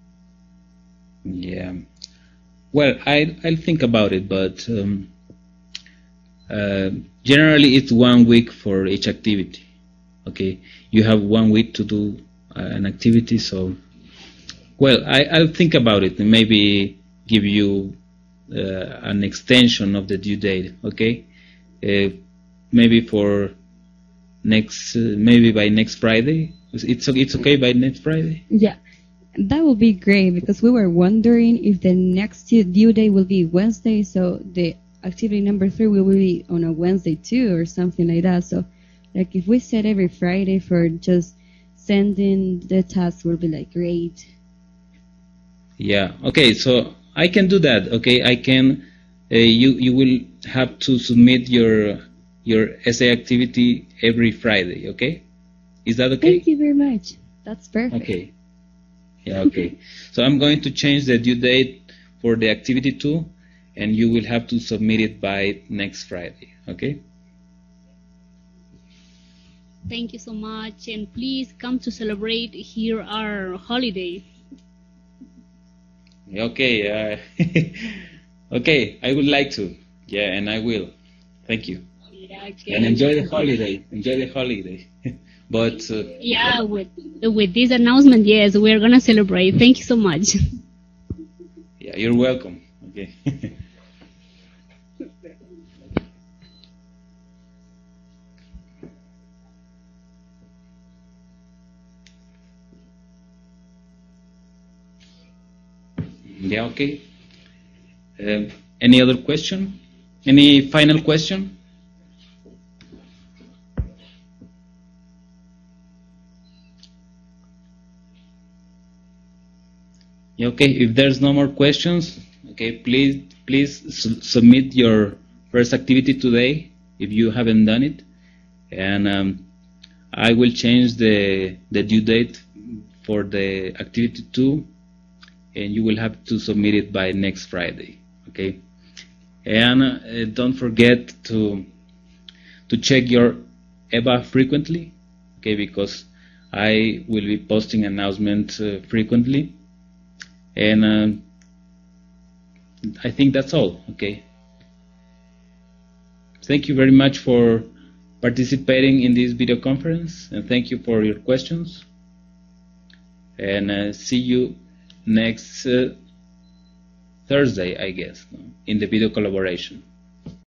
Yeah. Well, I I'll think about it, but. Um, Uh, generally, it's one week for each activity. Okay, you have one week to do uh, an activity. So, well, I, I'll think about it and maybe give you uh, an extension of the due date. Okay, uh, maybe for next, uh, maybe by next Friday. It's it's okay by next Friday. Yeah, that would be great because we were wondering if the next due date will be Wednesday, so the activity number three will be on a Wednesday too, or something like that. So, like if we set every Friday for just sending the task, will be like great. Yeah. Okay. So I can do that. Okay. I can. Uh, you you will have to submit your your essay activity every Friday. Okay. Is that okay? Thank you very much. That's perfect. Okay. Yeah. Okay. So I'm going to change the due date for the activity two, and you will have to submit it by next Friday. Okay. Thank you so much, and please come to celebrate here our holiday. Okay. Uh, okay. I would like to. Yeah, and I will. Thank you. Yeah, okay. And enjoy the holiday. Enjoy the holiday. But uh, yeah, with with this announcement, yes, we're gonna celebrate. Thank you so much. yeah, you're welcome. Okay. Yeah, okay. Uh, any other question? Any final question? Yeah, okay, if there's no more questions, okay, please please su- submit your first activity today if you haven't done it, and um, I will change the the due date for the activity two, and you will have to submit it by next Friday, okay? And uh, don't forget to to check your E B A frequently, okay? Because I will be posting announcements uh, frequently, and uh, I think that's all, okay? Thank you very much for participating in this video conference, and thank you for your questions. And uh, see you next uh, Thursday, I guess, no? In the video collaboration.